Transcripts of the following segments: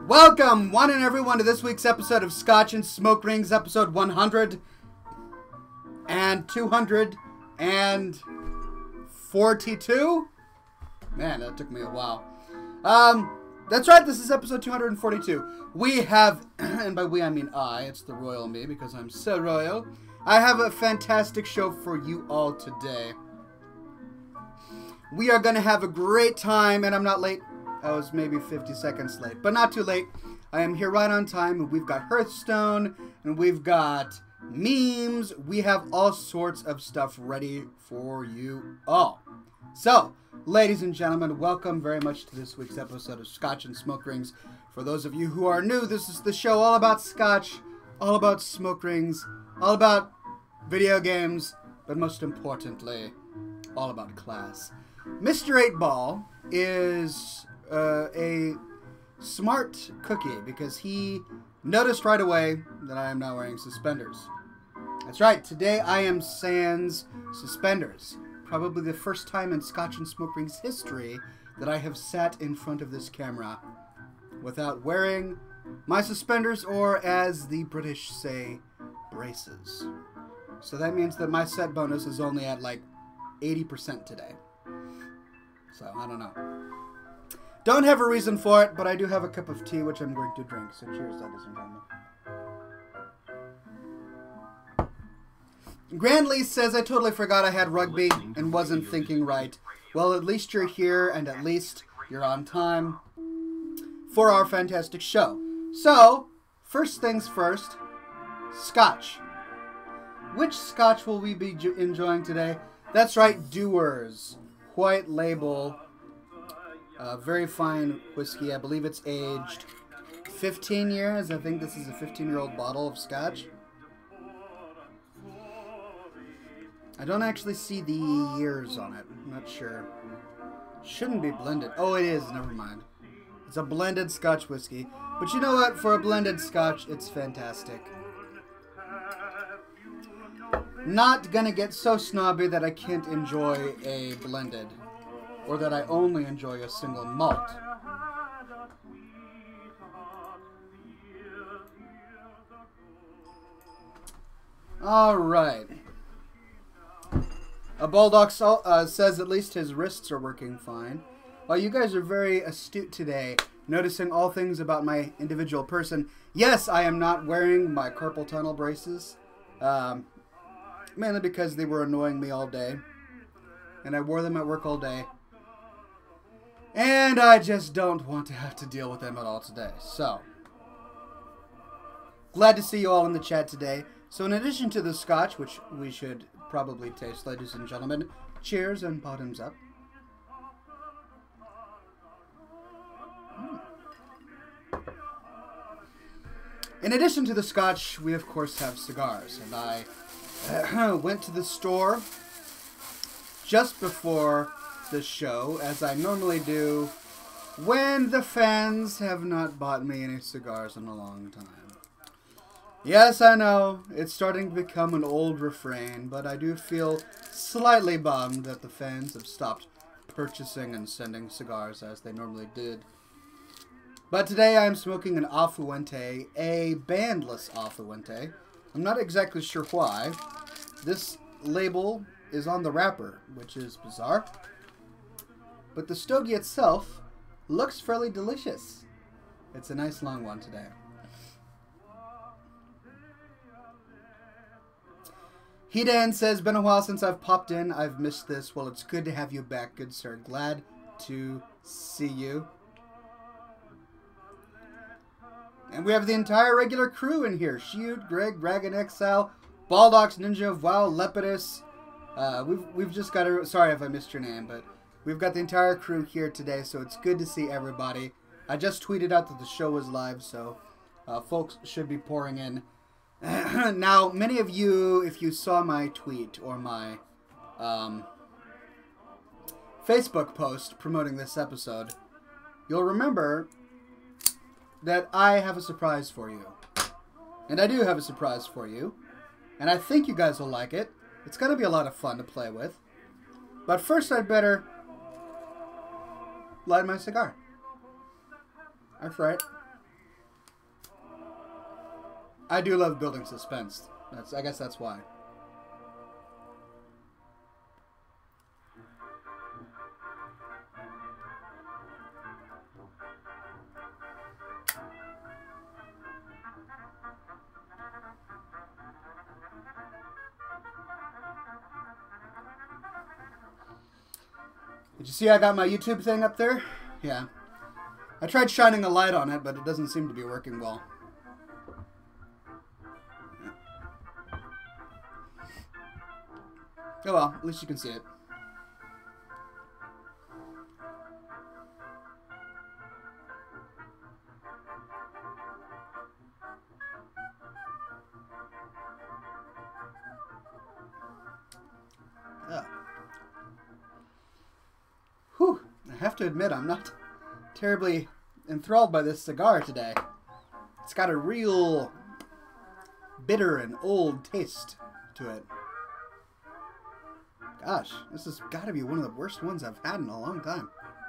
Welcome, one and everyone, to this week's episode of Scotch and Smoke Rings, episode 100 and 242. Man, that took me a while. That's right, this is episode 242. We have, and by we I mean I, it's the royal me because I'm so royal. I have a fantastic show for you all today. We are going to have a great time, and I'm not late. I was maybe 50 seconds late, but not too late. I am here right on time, and we've got Hearthstone, and we've got memes. We have all sorts of stuff ready for you all. So, ladies and gentlemen, welcome very much to this week's episode of Scotch and Smoke Rings. For those of you who are new, this is the show all about Scotch, all about smoke rings, all about video games, but most importantly, all about class. Mr. 8-Ball is a smart cookie because he noticed right away that I am not wearing suspenders. That's right, today I am sans suspenders. Probably the first time in Scotch and Smoke Rings history that I have sat in front of this camera without wearing my suspenders, or as the British say, braces. So that means that my set bonus is only at like 80% today. So, I don't know. Don't have a reason for it, but I do have a cup of tea, which I'm going to drink. So cheers, ladies and gentlemen. Grandly says, I totally forgot I had rugby and wasn't thinking right. Well, at least you're here, and at least you're on time for our fantastic show. So, first things first, Scotch. Which Scotch will we be enjoying today? That's right, Dewar's White Label. Very fine whiskey. I believe it's aged 15 years. I think this is a 15-year-old bottle of Scotch. I don't actually see the years on it. I'm not sure. Shouldn't be blended. Oh, it is. Never mind. It's a blended Scotch whiskey. But you know what? For a blended Scotch, it's fantastic. Not gonna get so snobby that I can't enjoy a blended, or that I only enjoy a single malt. Alright. A Bulldog says at least his wrists are working fine. Well, you guys are very astute today, noticing all things about my individual person. Yes, I am not wearing my carpal tunnel braces. Mainly because they were annoying me all day. And I wore them at work all day. And I just don't want to have to deal with them at all today. So, glad to see you all in the chat today. So in addition to the Scotch, which we should probably taste, ladies and gentlemen, cheers and bottoms up. In addition to the Scotch, we of course have cigars. And I went to the store just before the show, as I normally do when the fans have not bought me any cigars in a long time. Yes, I know, it's starting to become an old refrain, but I do feel slightly bummed that the fans have stopped purchasing and sending cigars as they normally did. But today I'm smoking an Afuente, a bandless Afuente. I'm not exactly sure why. This label is on the wrapper, which is bizarre. But the stogie itself looks fairly delicious. It's a nice long one today. Hidan says, been a while since I've popped in. I've missed this. Well, it's good to have you back, good sir. Glad to see you. And we have the entire regular crew in here. Shield, Greg, Dragon Exile, Baldox, Ninja, Wow, Lepidus. We've just got a... Sorry if I missed your name, but we've got the entire crew here today, so it's good to see everybody. I just tweeted out that the show was live, so folks should be pouring in. Now, many of you, if you saw my tweet or my Facebook post promoting this episode, you'll remember that I have a surprise for you. And I do have a surprise for you. And I think you guys will like it. It's going to be a lot of fun to play with. But first I'd better light my cigar. That's right. I do love building suspense. I guess that's why. Did you see I got my YouTube thing up there? Yeah. I tried shining a light on it, but it doesn't seem to be working well. Oh well, at least you can see it. Yeah. Whew. I have to admit, I'm not terribly enthralled by this cigar today. It's got a real bitter and old taste to it. Gosh, this has got to be one of the worst ones I've had in a long time.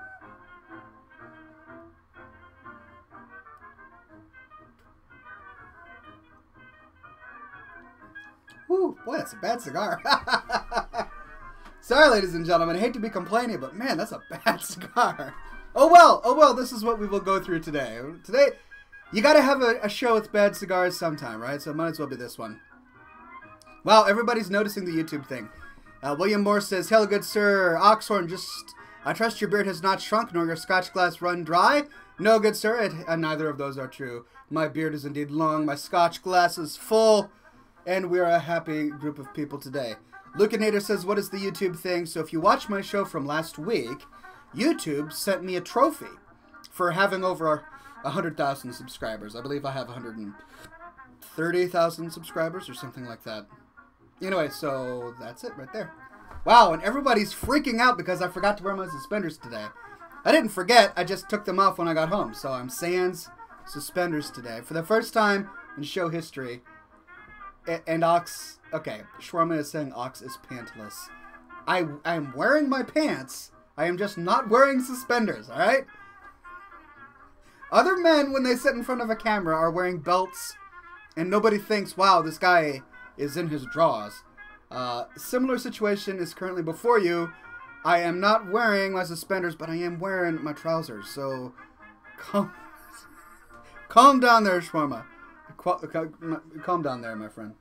Whew, boy, that's a bad cigar. Sorry, ladies and gentlemen, I hate to be complaining, but man, that's a bad cigar. Oh well, this is what we will go through today. Today, you gotta have a show with bad cigars sometime, right? So it might as well be this one. Wow, everybody's noticing the YouTube thing. William Moore says, hello, good sir. Oxhorn, I trust your beard has not shrunk, nor your Scotch glass run dry. No, good sir, neither of those are true. My beard is indeed long, my Scotch glass is full, and we're a happy group of people today. Lucanator says, what is the YouTube thing? So if you watch my show from last week, YouTube sent me a trophy for having over 100,000 subscribers. I believe I have 130,000 subscribers or something like that. Anyway, so that's it right there. Wow, and everybody's freaking out because I forgot to wear my suspenders today. I didn't forget, I just took them off when I got home. So I'm sans suspenders today. For the first time in show history. And Ox, okay, Shawarma is saying Ox is pantless. I am wearing my pants. I am just not wearing suspenders, alright? Other men, when they sit in front of a camera, are wearing belts. And nobody thinks, wow, this guy is in his drawers. Similar situation is currently before you. I am not wearing my suspenders, but I am wearing my trousers. So, calm down there, Shawarma. Calm down there, my friend.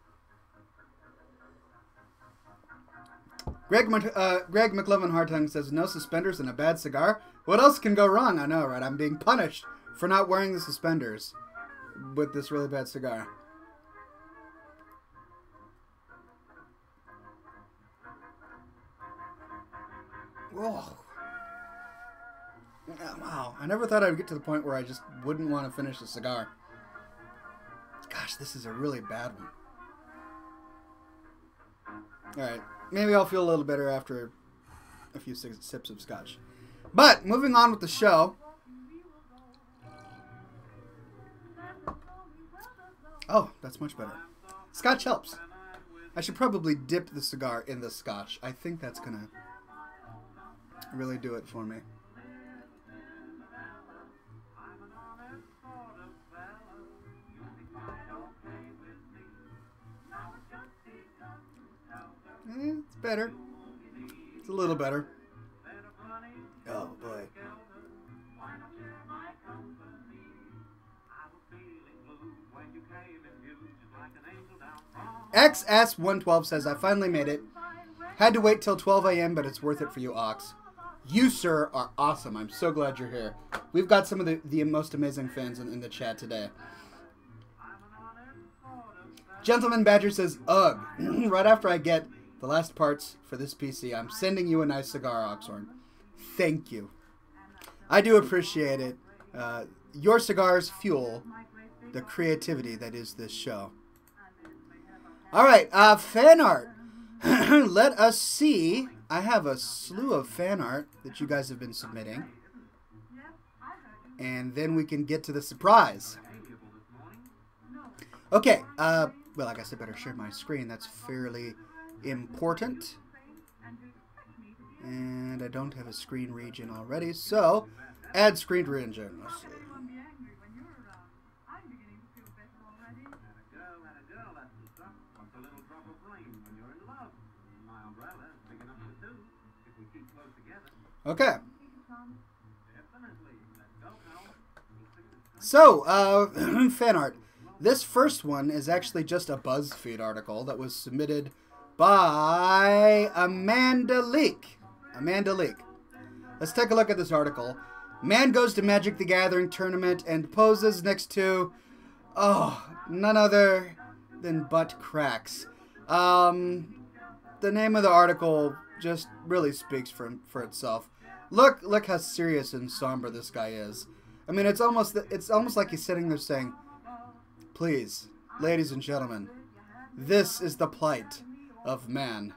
Greg McLovin Hartung says, no suspenders and a bad cigar? What else can go wrong? I know, right? I'm being punished for not wearing the suspenders with this really bad cigar. Whoa. Wow. I never thought I'd get to the point where I just wouldn't want to finish a cigar. Gosh, this is a really bad one. Alright. Maybe I'll feel a little better after a few sips of scotch. But, moving on with the show. Oh, that's much better. Scotch helps. I should probably dip the cigar in the scotch. I think that's gonna really do it for me. It's better. It's a little better. Oh boy. XS112 says, I finally made it. Had to wait till 12 a.m., but it's worth it for you, Ox. You, sir, are awesome. I'm so glad you're here. We've got some of the most amazing fans in the chat today. Gentleman Badger says, ugh. Right after I get the last parts for this PC, I'm sending you a nice cigar, Oxhorn. Thank you. I do appreciate it. Your cigars fuel the creativity that is this show. Alright, fan art. Let us see. I have a slew of fan art that you guys have been submitting. And then we can get to the surprise. Okay, well, I guess I better share my screen. That's fairly important. And I don't have a screen region already, so add screen region. Let's see. Okay. So, fan art. This first one is actually just a BuzzFeed article that was submitted by Amanda Leak. Amanda Leak. Let's take a look at this article. Man goes to Magic the Gathering tournament and poses next to, none other than butt cracks. The name of the article just really speaks for itself. Look how serious and somber this guy is. I mean, it's almost like he's sitting there saying, "Please, ladies and gentlemen, this is the plight of man.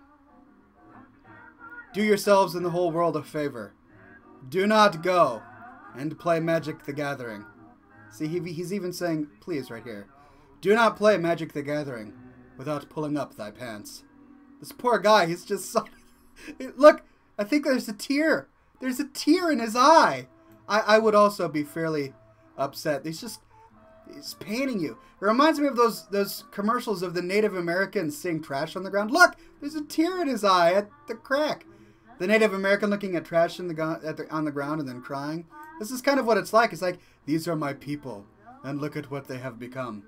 Do yourselves and the whole world a favor. Do not go and play Magic the Gathering." See, he's even saying, please, right here. Do not play Magic the Gathering without pulling up thy pants. This poor guy, he's just so... Look, I think there's a tear. There's a tear in his eye. I would also be fairly upset. He's painting you. It reminds me of those commercials of the Native Americans seeing trash on the ground. Look, there's a tear in his eye at the crack. The Native American looking at trash on the ground and then crying. This is kind of what it's like. It's like, these are my people, and look at what they have become.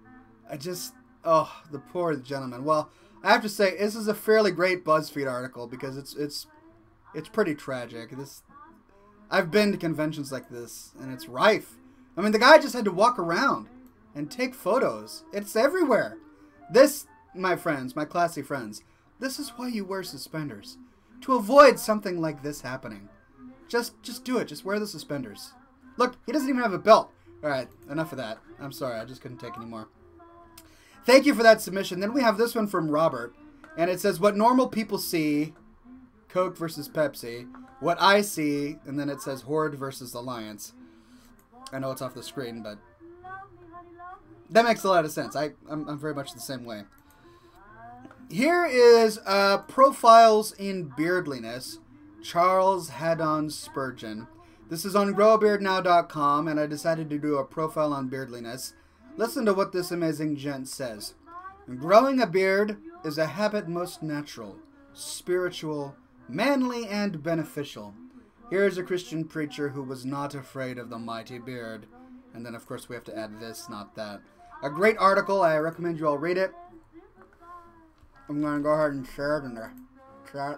The poor gentleman. Well, I have to say, this is a fairly great BuzzFeed article because it's pretty tragic. I've been to conventions like this, and it's rife. I mean, the guy just had to walk around and take photos. It's everywhere. This, my friends, my classy friends, this is why you wear suspenders. To avoid something like this happening. Just do it. Just wear the suspenders. Look, he doesn't even have a belt. Alright, enough of that. I'm sorry, I just couldn't take any more. Thank you for that submission. Then we have this one from Robert, and it says, what normal people see, Coke versus Pepsi, what I see, and then it says Horde versus Alliance. I know it's off the screen, but that makes a lot of sense. I'm very much the same way. Here is Profiles in Beardliness, Charles Haddon Spurgeon. This is on growbeardnow.com, and I decided to do a profile on beardliness. Listen to what this amazing gent says. Growing a beard is a habit most natural, spiritual, manly, and beneficial. Here is a Christian preacher who was not afraid of the mighty beard. And then, of course, we have to add this, not that. A great article. I recommend you all read it. I'm going to go ahead and share it in the chat.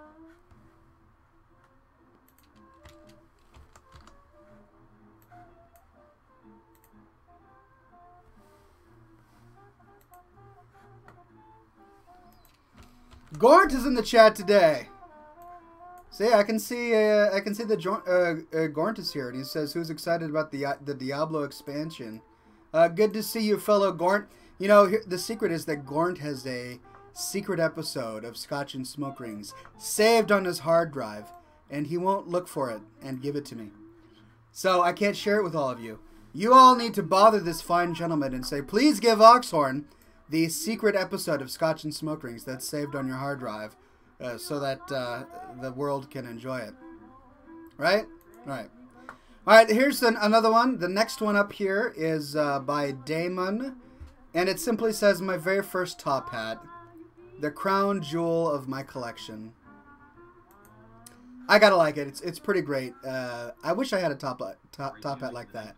Gort is in the chat today. See, I can see the Gort is here, and he says, "Who's excited about the Diablo expansion?" Good to see you, fellow Gort. You know, the secret is that Gort has a secret episode of Scotch and Smoke Rings saved on his hard drive, and he won't look for it and give it to me. So I can't share it with all of you. You all need to bother this fine gentleman and say, please give Oxhorn the secret episode of Scotch and Smoke Rings that's saved on your hard drive, so that the world can enjoy it. Right? Right. All right, here's another one. The next one up here is by Damon, and it simply says, my very first top hat, the crown jewel of my collection. I gotta like it. It's pretty great. I wish I had a top hat like that.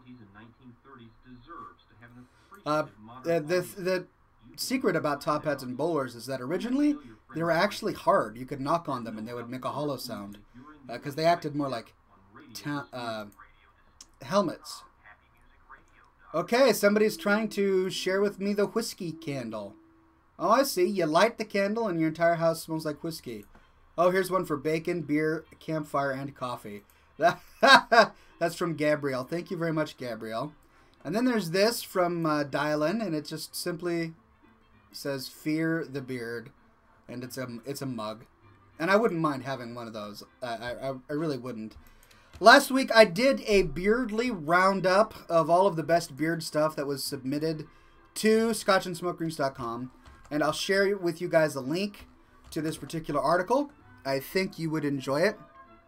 The secret about top hats and bowlers is that originally they were actually hard. You could knock on them and they would make a hollow sound because they acted more like helmets. Okay, somebody's trying to share with me the whiskey candle. Oh, I see. You light the candle and your entire house smells like whiskey. Oh, here's one for bacon, beer, campfire, and coffee. That's from Gabrielle. Thank you very much, Gabrielle. And then there's this from Dylan, and it just simply says, Fear the Beard. And it's a mug. And I wouldn't mind having one of those. I really wouldn't. Last week, I did a Beardly roundup of all of the best beard stuff that was submitted to scotchandsmokerings.com. And I'll share with you guys a link to this particular article. I think you would enjoy it.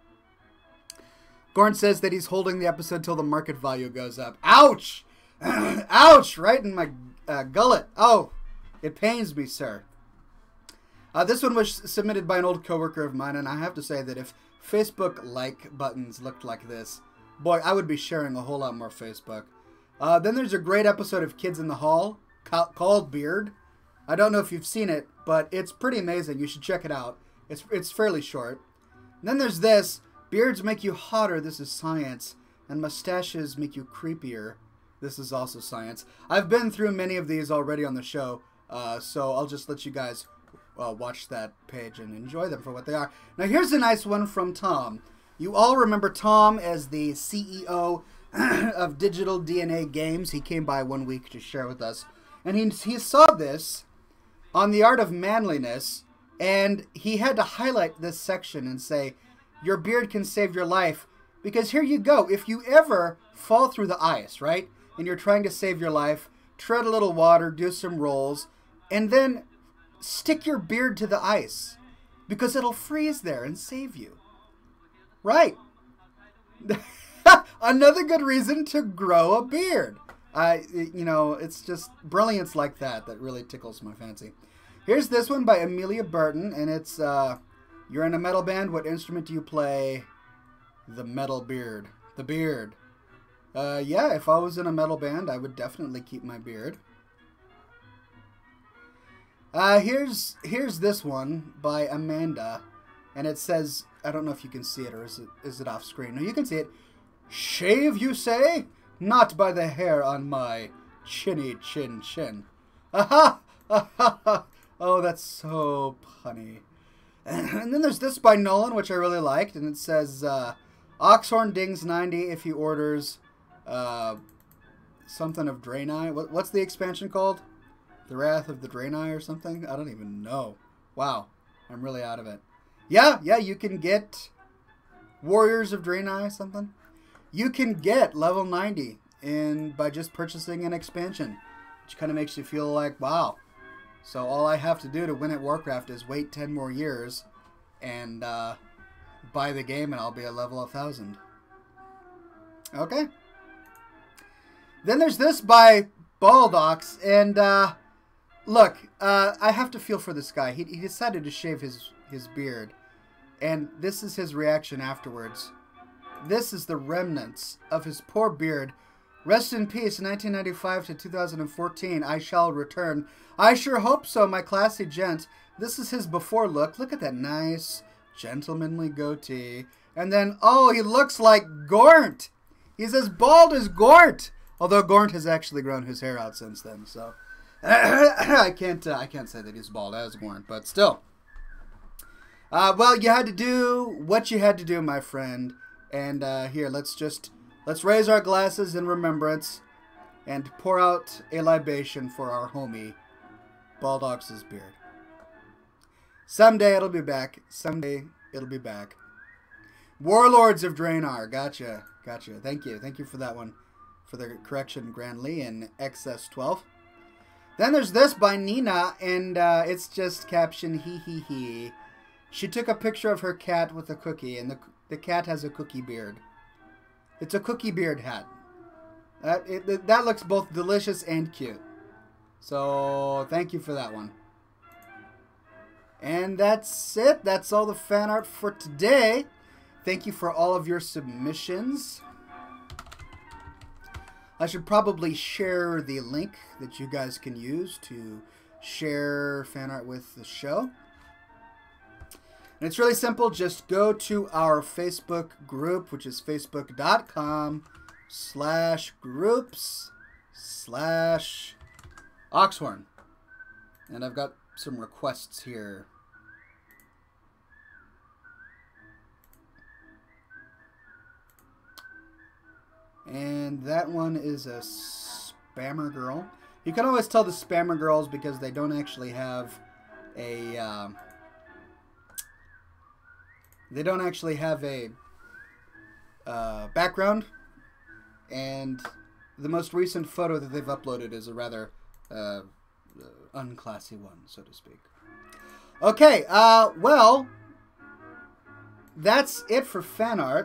Gorn says that he's holding the episode till the market value goes up. Ouch! Ouch! Right in my gullet. Oh, it pains me, sir. This one was submitted by an old coworker of mine, and I have to say that if Facebook like buttons looked like this, boy, I would be sharing a whole lot more Facebook. Then there's a great episode of Kids in the Hall called Beard. I don't know if you've seen it, but it's pretty amazing. You should check it out. It's fairly short. And then there's this. Beards make you hotter. This is science. And mustaches make you creepier. This is also science. I've been through many of these already on the show, so I'll just let you guys watch that page and enjoy them for what they are. Now here's a nice one from Tom. You all remember Tom as the CEO of Digital DNA Games. He came by one week to share with us. And he saw this on the art of manliness, and he had to highlight this section and say, your beard can save your life. Because here you go. If you ever fall through the ice, right, and you're trying to save your life, tread a little water, do some rolls, and then stick your beard to the ice, because it'll freeze there and save you. Right. Another good reason to grow a beard. You know, it's just brilliance like that that really tickles my fancy. Here's this one by Amelia Burton, and it's, you're in a metal band, what instrument do you play? The metal beard. The beard. Yeah, if I was in a metal band, I would definitely keep my beard. Here's this one by Amanda, and it says, I don't know if you can see it, or is it off screen? No, you can see it. Shave, you say? Not by the hair on my chinny chin. Aha! Oh, that's so punny. And then there's this by Nolan, which I really liked, and it says, Oxhorn dings 90 if he orders something of Draenei. What's the expansion called? The Wrath of the Draenei or something? I don't even know. Wow, I'm really out of it. Yeah, you can get Warriors of Draenei something. You can get level 90 by just purchasing an expansion, which kind of makes you feel like, wow. So all I have to do to win at Warcraft is wait 10 more years and buy the game, and I'll be at level 1000. Okay. Then there's this by Baldox, and look, I have to feel for this guy. He decided to shave his beard, and this is his reaction afterwards. This is the remnants of his poor beard. Rest in peace, 1995 to 2014. I shall return. I sure hope so, my classy gent. This is his before look. Look at that nice, gentlemanly goatee. And then, oh, he looks like Gort. He's as bald as Gort. Although Gort has actually grown his hair out since then, so I can't say that he's bald as Gort, but still. Well, you had to do what you had to do, my friend. And here, let's raise our glasses in remembrance and pour out a libation for our homie, Baldox's beard. Someday it'll be back. Someday it'll be back. Warlords of Draenor. Gotcha. Thank you for that one. For the correction, Grand Lee in XS12. Then there's this by Nina, and it's just captioned, hee hee hee. She took a picture of her cat with a cookie, and the cat has a cookie beard. It's a cookie beard hat. That looks both delicious and cute. So, thank you for that one. And that's it. That's all the fan art for today. Thank you for all of your submissions. I should probably share the link that you guys can use to share fan art with the show. And it's really simple. Just go to our Facebook group, which is facebook.com/groups/Oxhorn. And I've got some requests here. And that one is a spammer girl. You can always tell the spammer girls because they don't actually have a background, and the most recent photo that they've uploaded is a rather unclassy one, so to speak. Okay, well, that's it for fan art.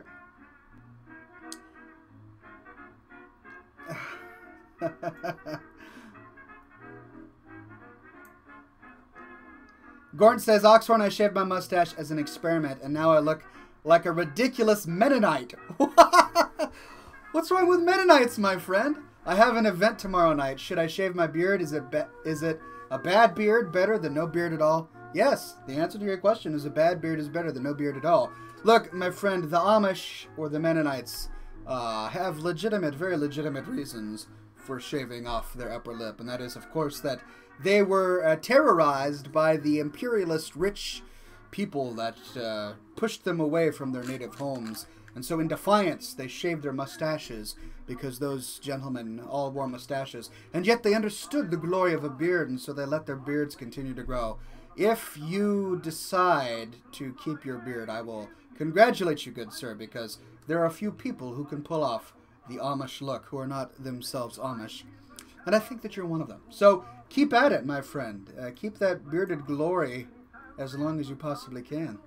Gordon says, Oxhorn, I shaved my mustache as an experiment, and now I look like a ridiculous Mennonite. What's wrong with Mennonites, my friend? I have an event tomorrow night. Should I shave my beard? Is it a bad beard better than no beard at all? Yes, the answer to your question is a bad beard is better than no beard at all. Look, my friend, the Amish or the Mennonites have very legitimate reasons for shaving off their upper lip, and that is, of course, that they were terrorized by the imperialist rich people that pushed them away from their native homes. And so in defiance, they shaved their mustaches because those gentlemen all wore mustaches. And yet they understood the glory of a beard, and so they let their beards continue to grow. If you decide to keep your beard, I will congratulate you, good sir, because there are a few people who can pull off the Amish look who are not themselves Amish. And I think that you're one of them. So keep at it, my friend. Keep that bearded glory as long as you possibly can.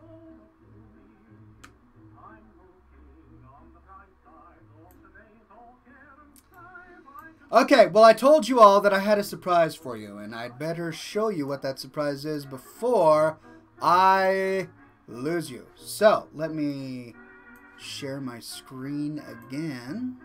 Okay, well, I told you all that I had a surprise for you, and I'd better show you what that surprise is before I lose you. So, let me share my screen again.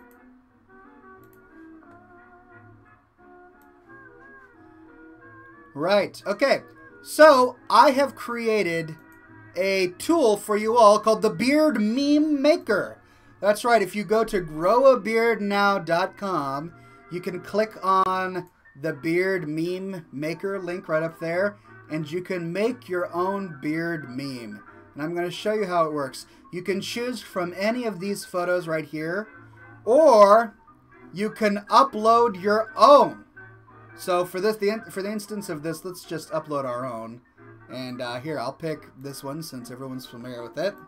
Right, okay. So, I have created a tool for you all called the Beard Meme Maker. That's right, if you go to growabeardnow.com, you can click on the Beard Meme Maker link right up there, and you can make your own beard meme. And I'm going to show you how it works. You can choose from any of these photos right here, or you can upload your own. So for the instance of this, let's just upload our own. And here, I'll pick this one since everyone's familiar with it.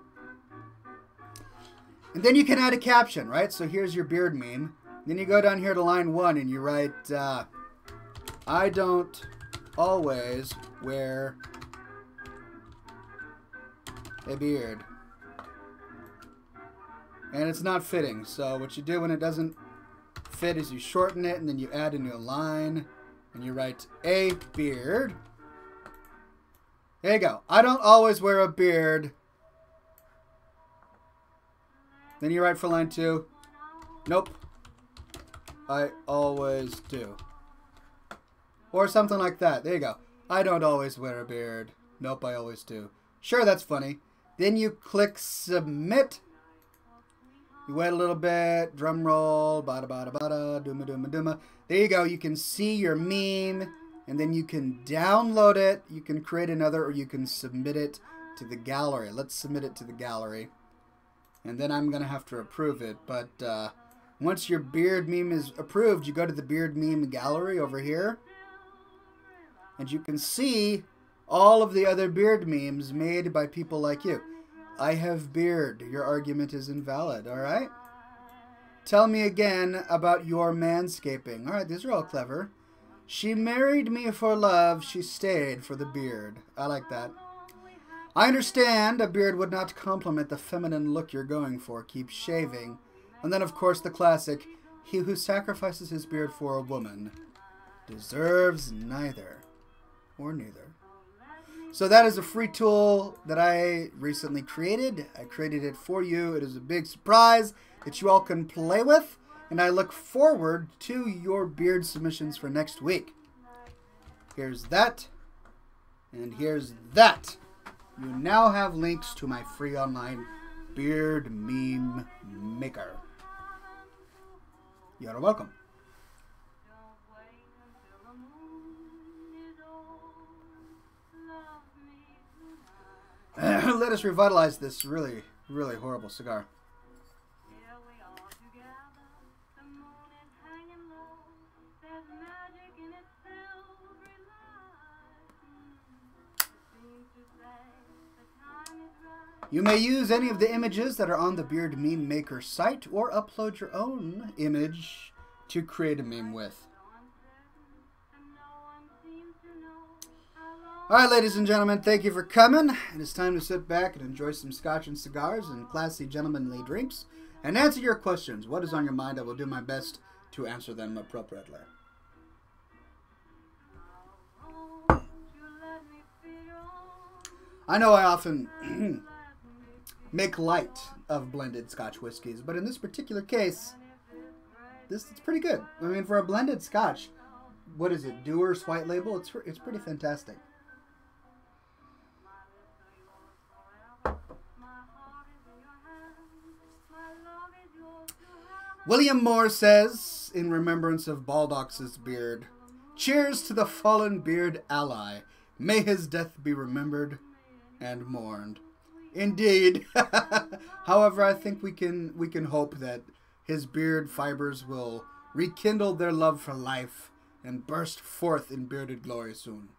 And then you can add a caption, right? So here's your beard meme. Then you go down here to line 1 and you write, I don't always wear a beard. And it's not fitting. So what you do when it doesn't fit is you shorten it and then you add a new line. And you write, a beard. There you go. I don't always wear a beard. Then you write for line 2. Nope. I always do. Or something like that. There you go. I don't always wear a beard. Nope, I always do. Sure, that's funny. Then you click submit. You wait a little bit. Drum roll. Bada bada bada. Dooma dooma dooma. There you go. You can see your meme. And then you can download it. You can create another, or you can submit it to the gallery. Let's submit it to the gallery. And then I'm going to have to approve it. But once your beard meme is approved, you go to the beard meme gallery over here. And you can see all of the other beard memes made by people like you. I have beard. Your argument is invalid. All right? Tell me again about your manscaping. All right, these are all clever. She married me for love. She stayed for the beard. I like that. I understand a beard would not complement the feminine look you're going for. Keep shaving. And then, of course, the classic, he who sacrifices his beard for a woman deserves neither or neither. So that is a free tool that I recently created. I created it for you. It is a big surprise that you all can play with. And I look forward to your beard submissions for next week. Here's that. And here's that. You now have links to my free online Beard Meme Maker. You're welcome. Let us revitalize this really, really horrible cigar. You may use any of the images that are on the Beard Meme Maker site or upload your own image to create a meme with. Alright, ladies and gentlemen, thank you for coming. It is time to sit back and enjoy some scotch and cigars and classy gentlemanly drinks and answer your questions. What is on your mind? I will do my best to answer them appropriately. I know I often make light of blended Scotch whiskeys, but in this particular case, it's pretty good. I mean, for a blended Scotch, what is it, Dewar's White Label? It's pretty fantastic. William Moore says, in remembrance of Baldock's beard, "Cheers to the fallen beard ally. May his death be remembered and mourned." Indeed. However, I think we can hope that his beard fibers will rekindle their love for life and burst forth in bearded glory soon.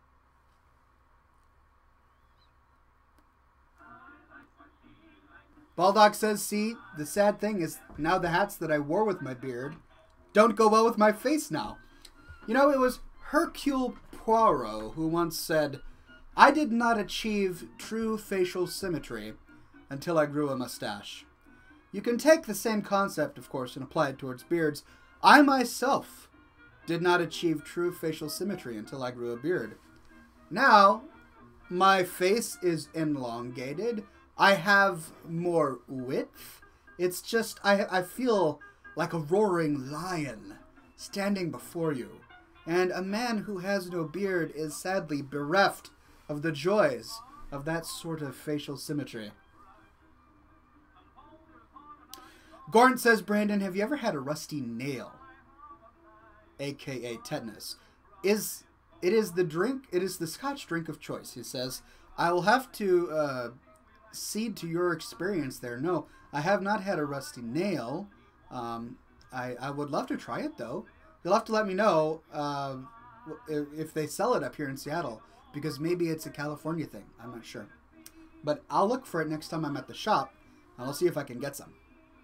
Baldock says, "See, the sad thing is now the hats that I wore with my beard don't go well with my face now." You know, it was Hercule Poirot who once said, "I did not achieve true facial symmetry until I grew a mustache." You can take the same concept, of course, and apply it towards beards. I myself did not achieve true facial symmetry until I grew a beard. Now, my face is elongated. I have more width. It's just, I feel like a roaring lion standing before you. And a man who has no beard is sadly bereft of the joys of that sort of facial symmetry. Gordon says, "Brandon, have you ever had a rusty nail? AKA tetanus. It is the Scotch drink of choice," he says. "I will have to cede to your experience there. No, I have not had a rusty nail. I would love to try it, though. You'll have to let me know if they sell it up here in Seattle, because maybe it's a California thing. I'm not sure. But I'll look for it next time I'm at the shop, and I'll see if I can get some."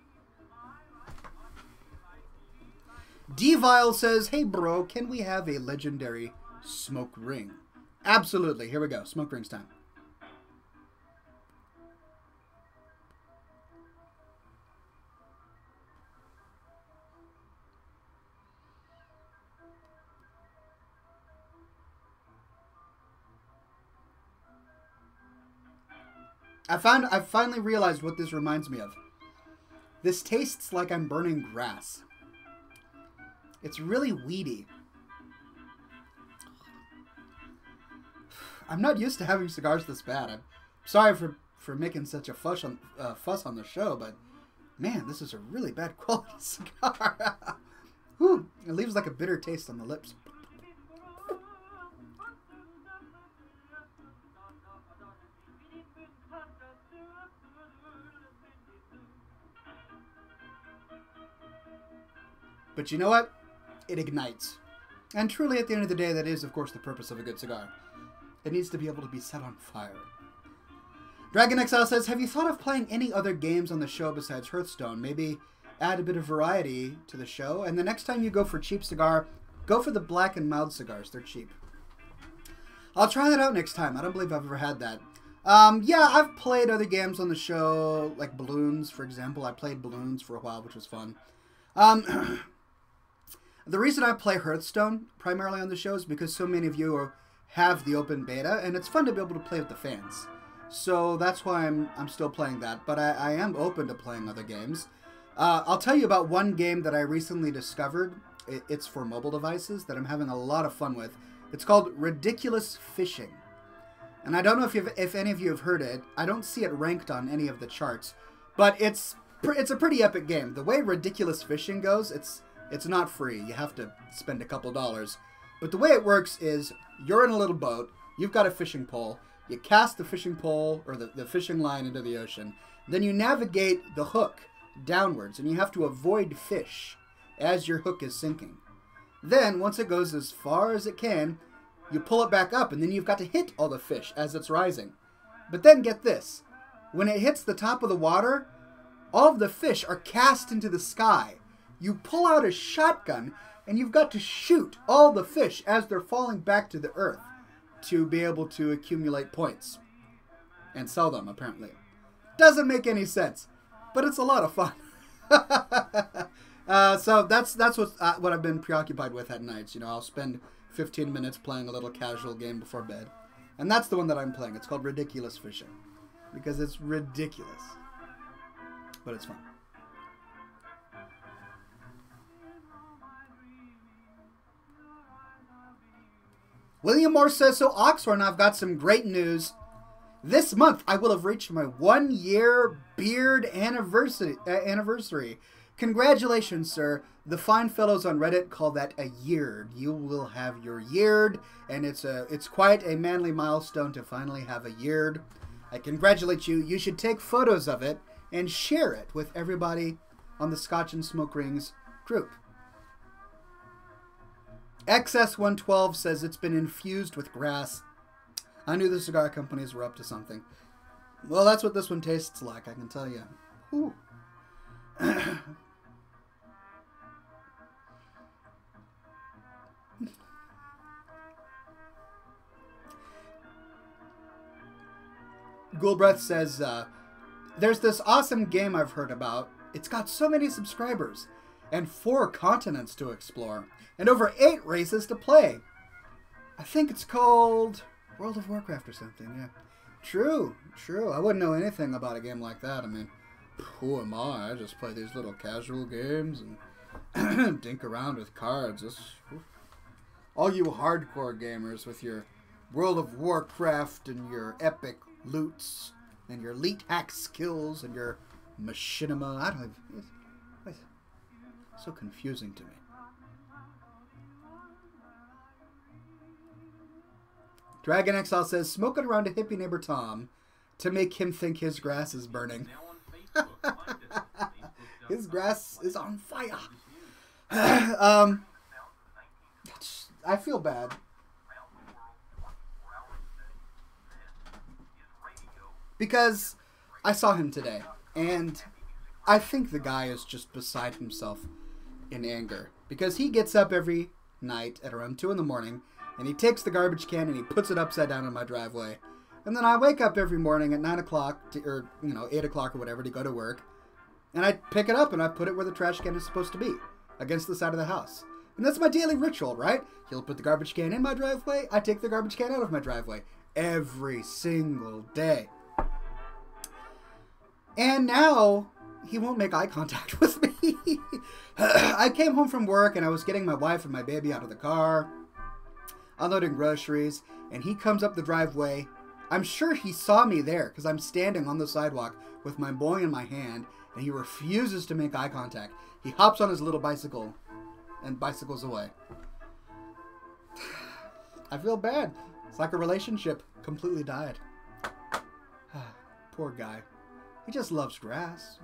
D-Vile says, "Hey, bro, can we have a legendary smoke ring?" Absolutely. Here we go. Smoke rings time. I finally realized what this reminds me of. This tastes like I'm burning grass. It's really weedy. I'm not used to having cigars this bad. I'm sorry for making such a fuss on the show, but man, this is a really bad quality cigar. Whew, it leaves like a bitter taste on the lips. But you know what? It ignites. And truly, at the end of the day, that is, of course, the purpose of a good cigar. It needs to be able to be set on fire. Dragon XL says, "Have you thought of playing any other games on the show besides Hearthstone? Maybe add a bit of variety to the show. And the next time you go for cheap cigar, go for the Black and Mild cigars. They're cheap." I'll try that out next time. I don't believe I've ever had that. Yeah, I've played other games on the show, like Balloons, for example. I played Balloons for a while, which was fun. The reason I play Hearthstone primarily on the show is because so many of you have the open beta, and it's fun to be able to play with the fans. So that's why I'm still playing that, but I am open to playing other games. I'll tell you about one game that I recently discovered. It's for mobile devices that I'm having a lot of fun with. It's called Ridiculous Fishing. And I don't know if any of you have heard it. I don't see it ranked on any of the charts, but it's a pretty epic game. The way Ridiculous Fishing goes, it's not free. You have to spend a couple dollars. But the way it works is you're in a little boat. You've got a fishing pole. You cast the fishing pole or the fishing line into the ocean. Then you navigate the hook downwards, and you have to avoid fish as your hook is sinking. Then, once it goes as far as it can, you pull it back up, and then you've got to hit all the fish as it's rising. But then get this. When it hits the top of the water, all of the fish are cast into the sky. You pull out a shotgun, and you've got to shoot all the fish as they're falling back to the earth to be able to accumulate points and sell them, apparently. Doesn't make any sense, but it's a lot of fun. So that's what I've been preoccupied with at nights. You know, I'll spend 15 minutes playing a little casual game before bed. And that's the one that I'm playing. It's called Ridiculous Fishing. Because it's ridiculous. But it's fun. William Moore says, so Oxhorn, I've got some great news. This month, I will have reached my 1-year beard anniversary. Congratulations, sir. The fine fellows on Reddit call that a yeard. You will have your yeard, and it's quite a manly milestone to finally have a yeard. I congratulate you. You should take photos of it and share it with everybody on the Scotch and Smoke Rings group. XS112 says it's been infused with grass. I knew the cigar companies were up to something. Well, that's what this one tastes like, I can tell you. Ooh. Ghoulbreath says, there's this awesome game I've heard about. It's got so many subscribers and 4 continents to explore and over 8 races to play. I think it's called World of Warcraft or something, yeah. True. I wouldn't know anything about a game like that. I mean, who am I? I just play these little casual games and dink around with cards. All you hardcore gamers with your World of Warcraft and your epic loots and your elite hack skills and your machinima. I don't know. It's so confusing to me. Dragon Exile says, smoke it around a hippie neighbor Tom to make him think his grass is burning. His grass is on fire. I feel bad. Because I saw him today, and I think the guy is just beside himself in anger. Because he gets up every night at around 2 in the morning, and he takes the garbage can and he puts it upside down in my driveway. And then I wake up every morning at 9 o'clock, or 8 o'clock or whatever, to go to work. And I pick it up and I put it where the trash can is supposed to be, against the side of the house. And that's my daily ritual, right? He'll put the garbage can in my driveway, I take the garbage can out of my driveway. Every single day. And now, he won't make eye contact with me. I came home from work and I was getting my wife and my baby out of the car, unloading groceries, and he comes up the driveway. I'm sure he saw me there because I'm standing on the sidewalk with my boy in my hand, and he refuses to make eye contact. He hops on his little bicycle and bicycles away. I feel bad. It's like a relationship completely died. Poor guy. He just loves grass.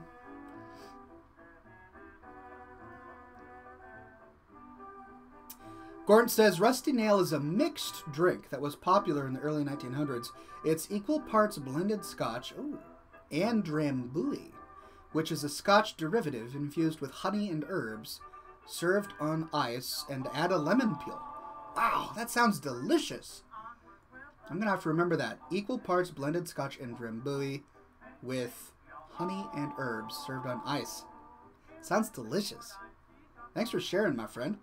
Gordon says, Rusty Nail is a mixed drink that was popular in the early 1900s. It's equal parts blended Scotch and Drambuie, which is a Scotch derivative infused with honey and herbs, served on ice, and add a lemon peel. Wow, that sounds delicious. I'm going to have to remember that. Equal parts blended Scotch and Drambuie with honey and herbs served on ice. Sounds delicious. Thanks for sharing, my friend.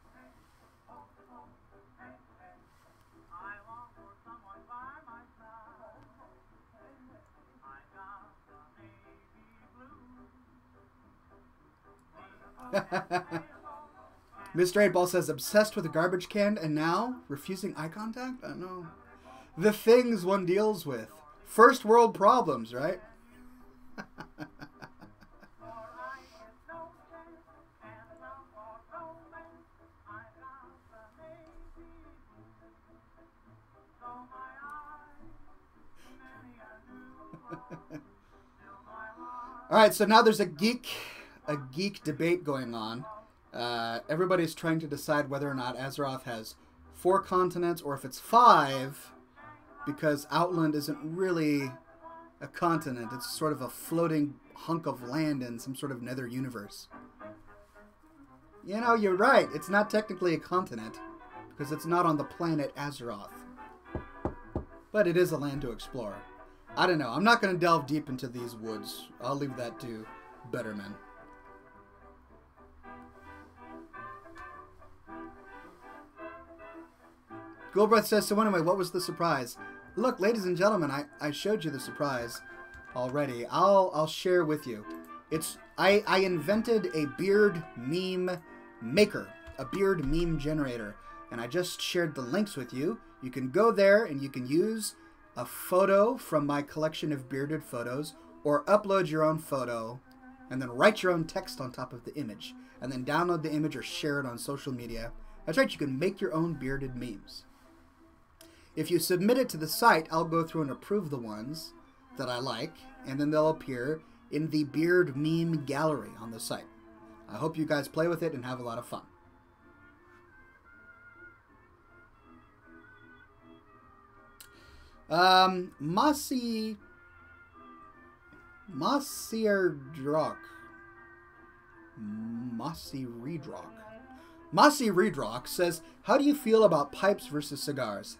Mr. 8-Ball says, obsessed with a garbage can and now refusing eye contact? I know. The things one deals with. First world problems, right? Alright, so now there's a geek debate going on. Everybody's trying to decide whether or not Azeroth has 4 continents or if it's 5, because Outland isn't really a continent. It's sort of a floating hunk of land in some sort of nether universe. You know, you're right. It's not technically a continent because it's not on the planet Azeroth. But it is a land to explore. I don't know. I'm not going to delve deep into these woods. I'll leave that to better men. Goldbreath says, so anyway, what was the surprise? Look, ladies and gentlemen, I showed you the surprise already. I'll share with you. I invented a beard meme maker, a beard meme generator, and I just shared the links with you. You can go there and you can use a photo from my collection of bearded photos, or upload your own photo and then write your own text on top of the image, and then download the image or share it on social media. That's right, you can make your own bearded memes. If you submit it to the site, I'll go through and approve the ones that I like, and then they'll appear in the beard meme gallery on the site. I hope you guys play with it and have a lot of fun. Masi Redrock says, how do you feel about pipes versus cigars?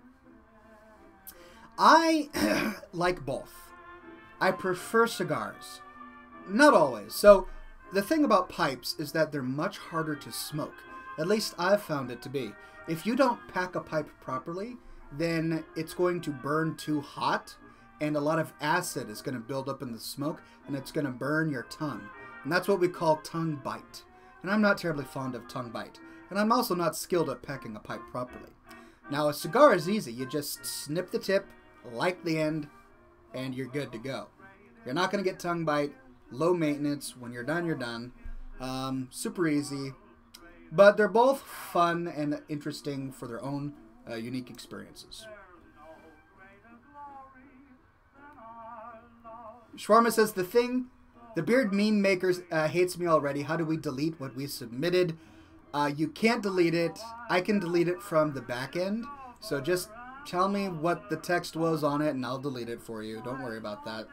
I like both. I prefer cigars. Not always. So the thing about pipes is that they're much harder to smoke. At least I've found it to be. If you don't pack a pipe properly, then it's going to burn too hot, and a lot of acid is going to build up in the smoke, and it's going to burn your tongue. And that's what we call tongue bite. And I'm not terribly fond of tongue bite. And I'm also not skilled at packing a pipe properly. Now, a cigar is easy. You just snip the tip, light the end, and you're good to go. You're not going to get tongue bite, low maintenance. When you're done, you're done. Super easy. But they're both fun and interesting for their own unique experiences. Shawarma says, the beard meme makers hates me already. How do we delete what we submitted? You can't delete it. I can delete it from the back end. So just tell me what the text was on it and I'll delete it for you. Don't worry about that.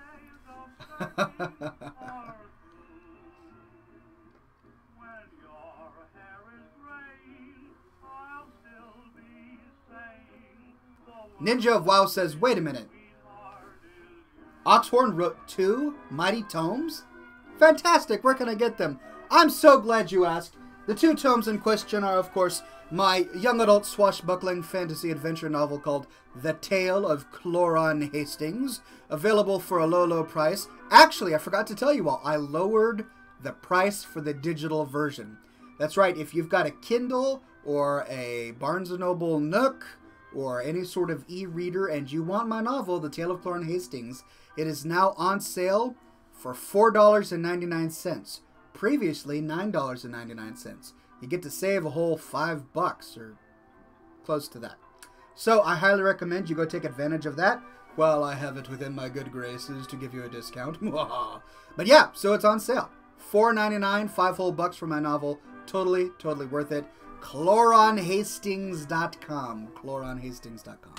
Ninja of WoW says, wait a minute. Oxhorn wrote 2 Mighty Tomes? Fantastic, where can I get them? I'm so glad you asked. The 2 tomes in question are, of course, my young adult swashbuckling fantasy adventure novel called The Tale of Cloran Hastings, available for a low, low price. Actually, I forgot to tell you all, I lowered the price for the digital version. That's right, if you've got a Kindle or a Barnes & Noble Nook or any sort of e-reader and you want my novel, The Tale of Cloran Hastings, it is now on sale for $4.99. Previously, $9.99. You get to save a whole $5 or close to that. So I highly recommend you go take advantage of that while I have it within my good graces to give you a discount. But yeah, so it's on sale. $4.99, 5 whole bucks for my novel. Totally, totally worth it. CloranHastings.com. CloranHastings.com.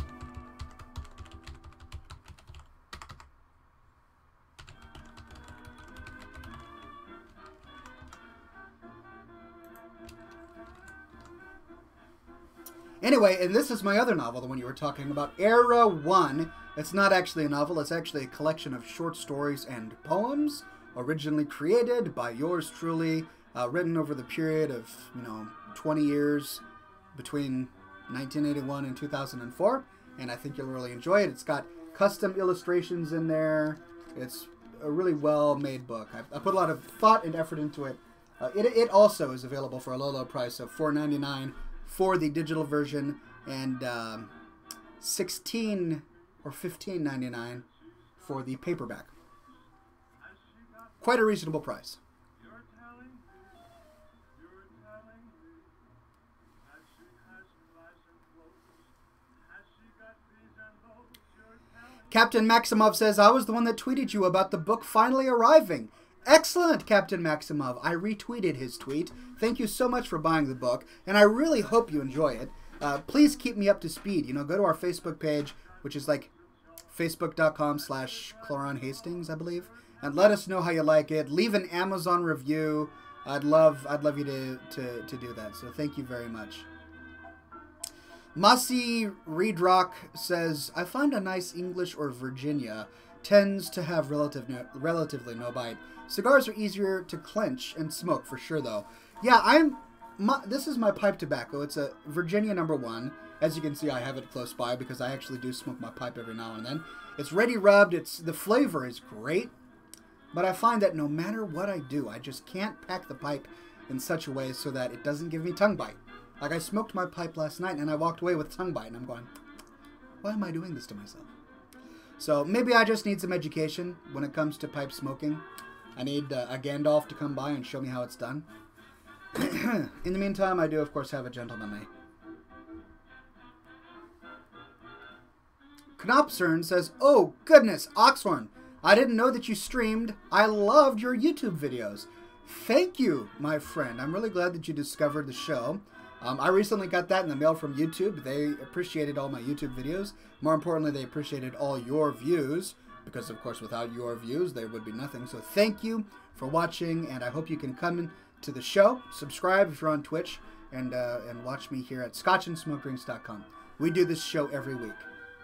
Anyway, and this is my other novel, the one you were talking about, Era 1. It's not actually a novel, it's actually a collection of short stories and poems, originally created by yours truly, written over the period of, 20 years between 1981 and 2004, and I think you'll really enjoy it. It's got custom illustrations in there. It's a really well-made book. I put a lot of thought and effort into it. It also is available for a low, low price of $4.99 for the digital version, and $16 or $15.99 for the paperback. Quite a reasonable price. Captain Maximov says, I was the one that tweeted you about the book finally arriving. Excellent, Captain Maximov. I retweeted his tweet. Thank you so much for buying the book, and I really hope you enjoy it. Please keep me up to speed. Go to our Facebook page, which is like facebook.com/CloranHastings, I believe, and let us know how you like it. Leave an Amazon review. I'd love you to do that. So thank you very much. Masi Reedrock says, I find a nice English or Virginia tends to have relatively no bite. Cigars are easier to clench and smoke for sure, though. Yeah, this is my pipe tobacco. It's a Virginia No. 1. As you can see, I have it close by because I actually do smoke my pipe every now and then. It's ready rubbed. The flavor is great, but I find that no matter what I do, I just can't pack the pipe in such a way so that it doesn't give me tongue bite. Like I smoked my pipe last night and I walked away with tongue bite, and I'm going, why am I doing this to myself? So maybe I just need some education when it comes to pipe smoking. I need a Gandalf to come by and show me how it's done. In the meantime, I do, of course, have a gentlemanly. Knopcern says, oh, goodness, Oxhorn, I didn't know that you streamed. I loved your YouTube videos. Thank you, my friend. I'm really glad that you discovered the show. I recently got that in the mail from YouTube. They appreciated all my YouTube videos. More importantly, they appreciated all your views, because, of course, without your views, there would be nothing. So thank you for watching, and I hope you can come to the show. Subscribe if you're on Twitch, and watch me here at scotchandsmokedrinks.com. We do this show every week.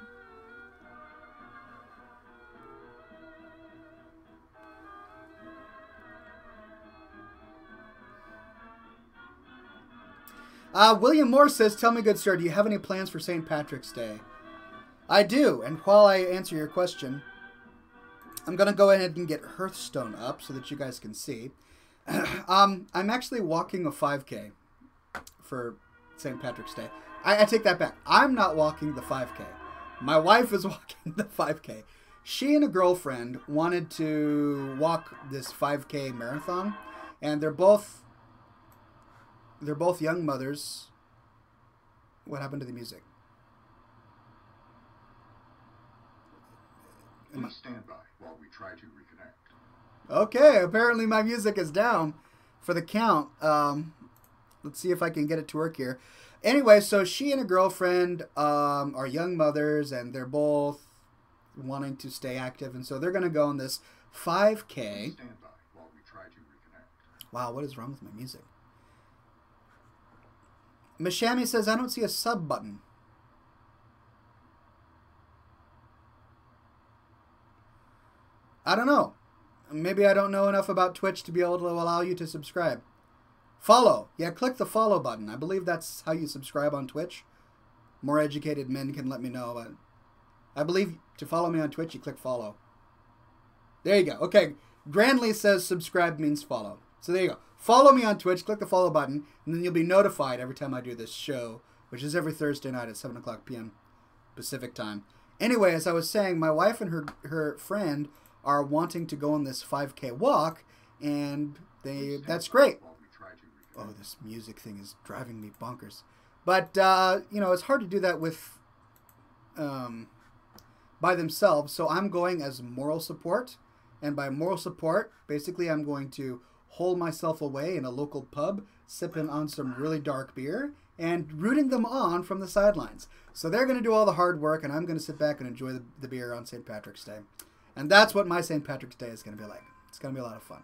William Moore says, tell me, good sir, do you have any plans for St. Patrick's Day? I do, and while I answer your question, I'm going to go ahead and get Hearthstone up so that you guys can see. I'm actually walking a 5K for St. Patrick's Day. I take that back. I'm not walking the 5K. My wife is walking the 5K. She and a girlfriend wanted to walk this 5K marathon, and they're both young mothers. What happened to the music? Please stand by while we try to reconnect. Okay, apparently my music is down for the count. Let's see if I can get it to work here. Anyway, so she and a girlfriend are young mothers, and they're both wanting to stay active, and so they're going to go on this 5K. Please stand by while we try to reconnect. Wow, what is wrong with my music? Mashami says, I don't see a sub button. I don't know. Maybe I don't know enough about Twitch to be able to allow you to subscribe. Follow. Yeah, click the follow button. I believe that's how you subscribe on Twitch. More educated men can let me know. But I believe to follow me on Twitch, you click follow. There you go. Okay. Grandly says subscribe means follow. So there you go. Follow me on Twitch, click the follow button, and then you'll be notified every time I do this show, which is every Thursday night at 7 o'clock p.m. Pacific time. Anyway, as I was saying, my wife and her friend are wanting to go on this 5K walk, and that's great. Oh, this music thing is driving me bonkers. But, you know, it's hard to do that with by themselves, so I'm going as moral support, and by moral support, basically I'm going to hold myself away in a local pub, sipping on some really dark beer, and rooting them on from the sidelines. So they're going to do all the hard work, and I'm going to sit back and enjoy the beer on St. Patrick's Day. And that's what my St. Patrick's Day is going to be like. It's going to be a lot of fun.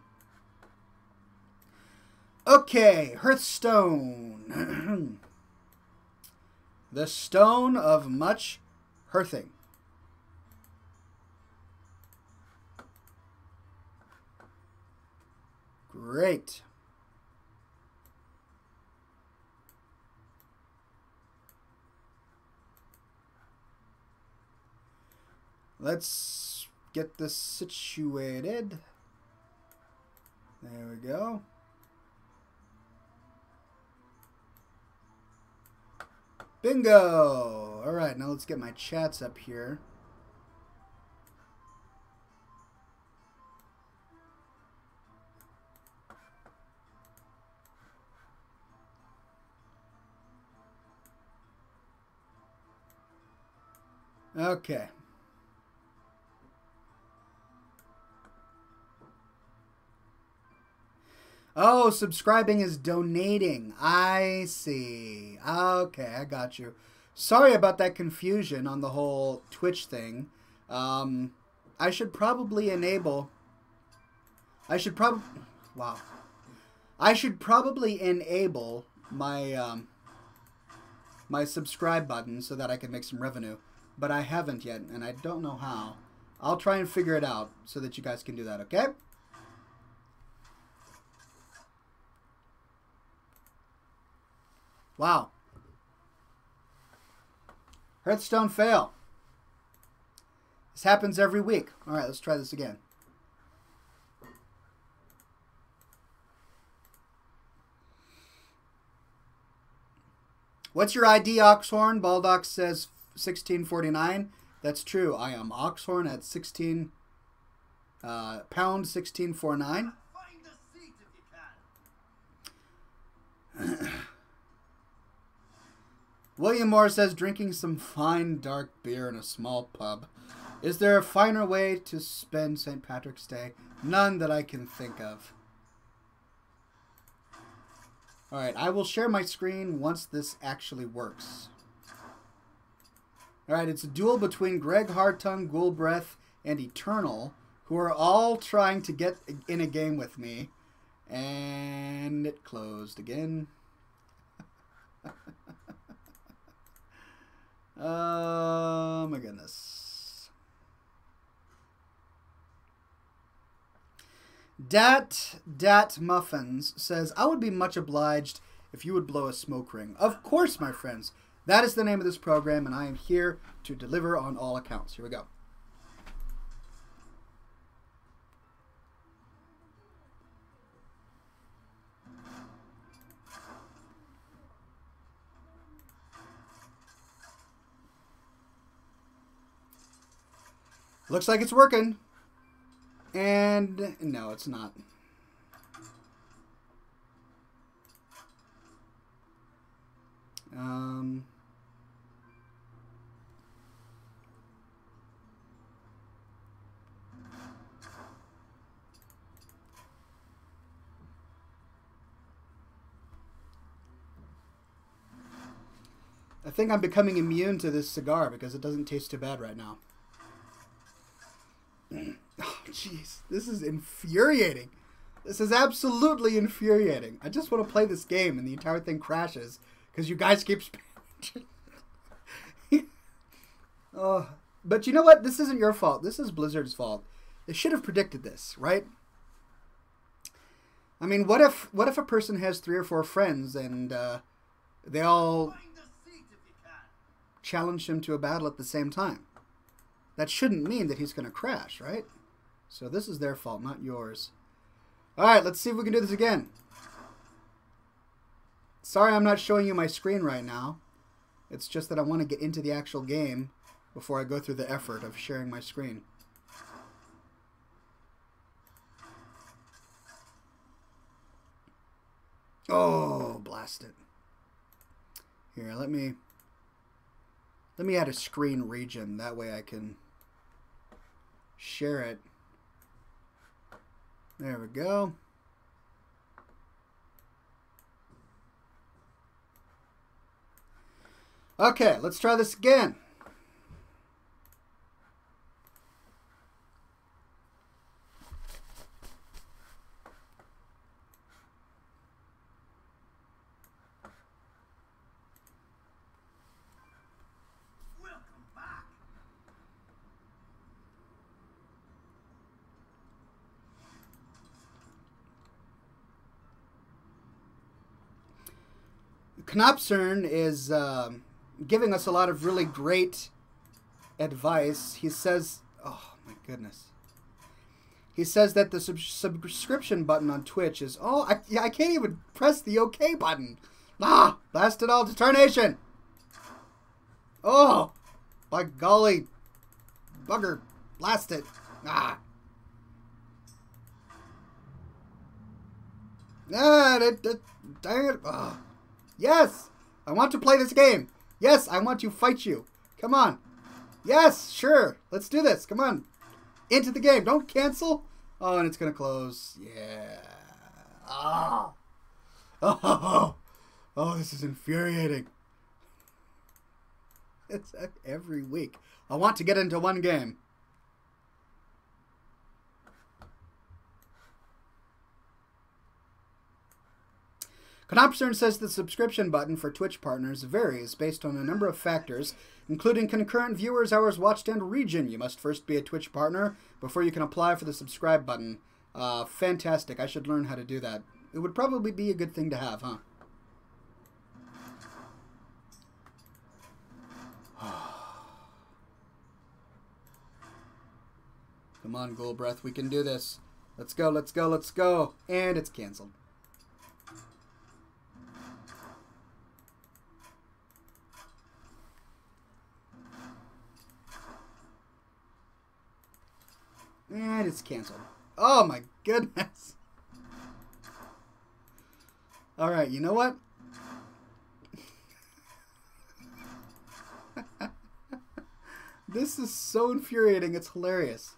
Okay, Hearthstone. The stone of much hearthing. Great. Let's get this situated. There we go. Bingo! All right, now let's get my chats up here. Okay. Oh, subscribing is donating. I see. Okay, I got you. Sorry about that confusion on the whole Twitch thing. I should probably enable... I should probably enable my my subscribe button so that I can make some revenue. But I haven't yet, and I don't know how. I'll try and figure it out so that you guys can do that, okay? Wow. Hearthstone fail. This happens every week. All right, let's try this again. What's your ID, Oxhorn? Baldock says 1649. That's true. I am Oxhorn at 16 pound 1649. Find a seat if you can. William Moore says drinking some fine dark beer in a small pub. Is there a finer way to spend St. Patrick's Day? None that I can think of. Alright, I will share my screen once this actually works. Alright, it's a duel between Greg, Hartung, Ghoulbreath, and Eternal, who are all trying to get in a game with me. And it closed again. Oh my goodness. Dat Muffins says, I would be much obliged if you would blow a smoke ring. Of course, my friends. That is the name of this program, and I am here to deliver on all accounts. Here we go. Looks like it's working. And no, it's not. I think I'm becoming immune to this cigar because it doesn't taste too bad right now. Oh, jeez. This is infuriating. This is absolutely infuriating. I just want to play this game and the entire thing crashes because you guys keep spamming. Oh, but you know what? This isn't your fault. This is Blizzard's fault. They should have predicted this, right? I mean, what if a person has 3 or 4 friends and they all challenge him to a battle at the same time? That shouldn't mean that he's going to crash, right? So this is their fault, not yours. All right, let's see if we can do this again. Sorry I'm not showing you my screen right now. It's just that I want to get into the actual game before I go through the effort of sharing my screen. Oh, blast it. Here, let me add a screen region. That way I can share it. There we go. Okay, let's try this again. Knopcern is giving us a lot of really great advice. He says, oh my goodness. He says that the subscription button on Twitch is, I can't even press the OK button. Ah, blast it all to tarnation. Oh, by golly, bugger, blast it. Ah. Dang it. Oh. Yes! I want to play this game. Yes, I want to fight you. Come on. Yes, sure. Let's do this. Come on. Into the game. Don't cancel. Oh, and it's going to close. Yeah. Oh. Oh. Oh, this is infuriating. It's every week. I want to get into one game. Knopcern says the subscription button for Twitch partners varies based on a number of factors, including concurrent viewers, hours watched, and region. You must first be a Twitch partner before you can apply for the subscribe button. Fantastic. I should learn how to do that. It would probably be a good thing to have, huh? Come on, Ghoul Breath. We can do this. Let's go, let's go, let's go. And it's canceled. And it's canceled. Oh my goodness. Alright, you know what? This is so infuriating, it's hilarious.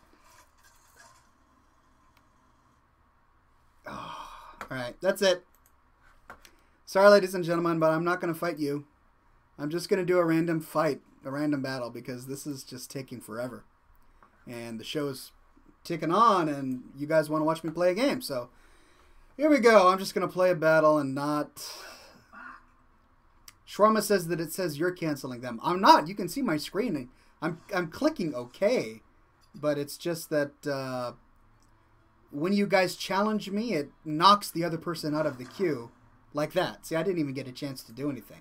Oh, alright, that's it. Sorry, ladies and gentlemen, but I'm not going to fight you. I'm just going to do a random fight, a random battle, because this is just taking forever. And the show is ticking on, and you guys want to watch me play a game, so here we go. I'm just going to play a battle and not... Shawarma says that it says you're canceling them. I'm not. You can see my screen. I'm clicking OK, but it's just that when you guys challenge me, it knocks the other person out of the queue like that. See, I didn't even get a chance to do anything.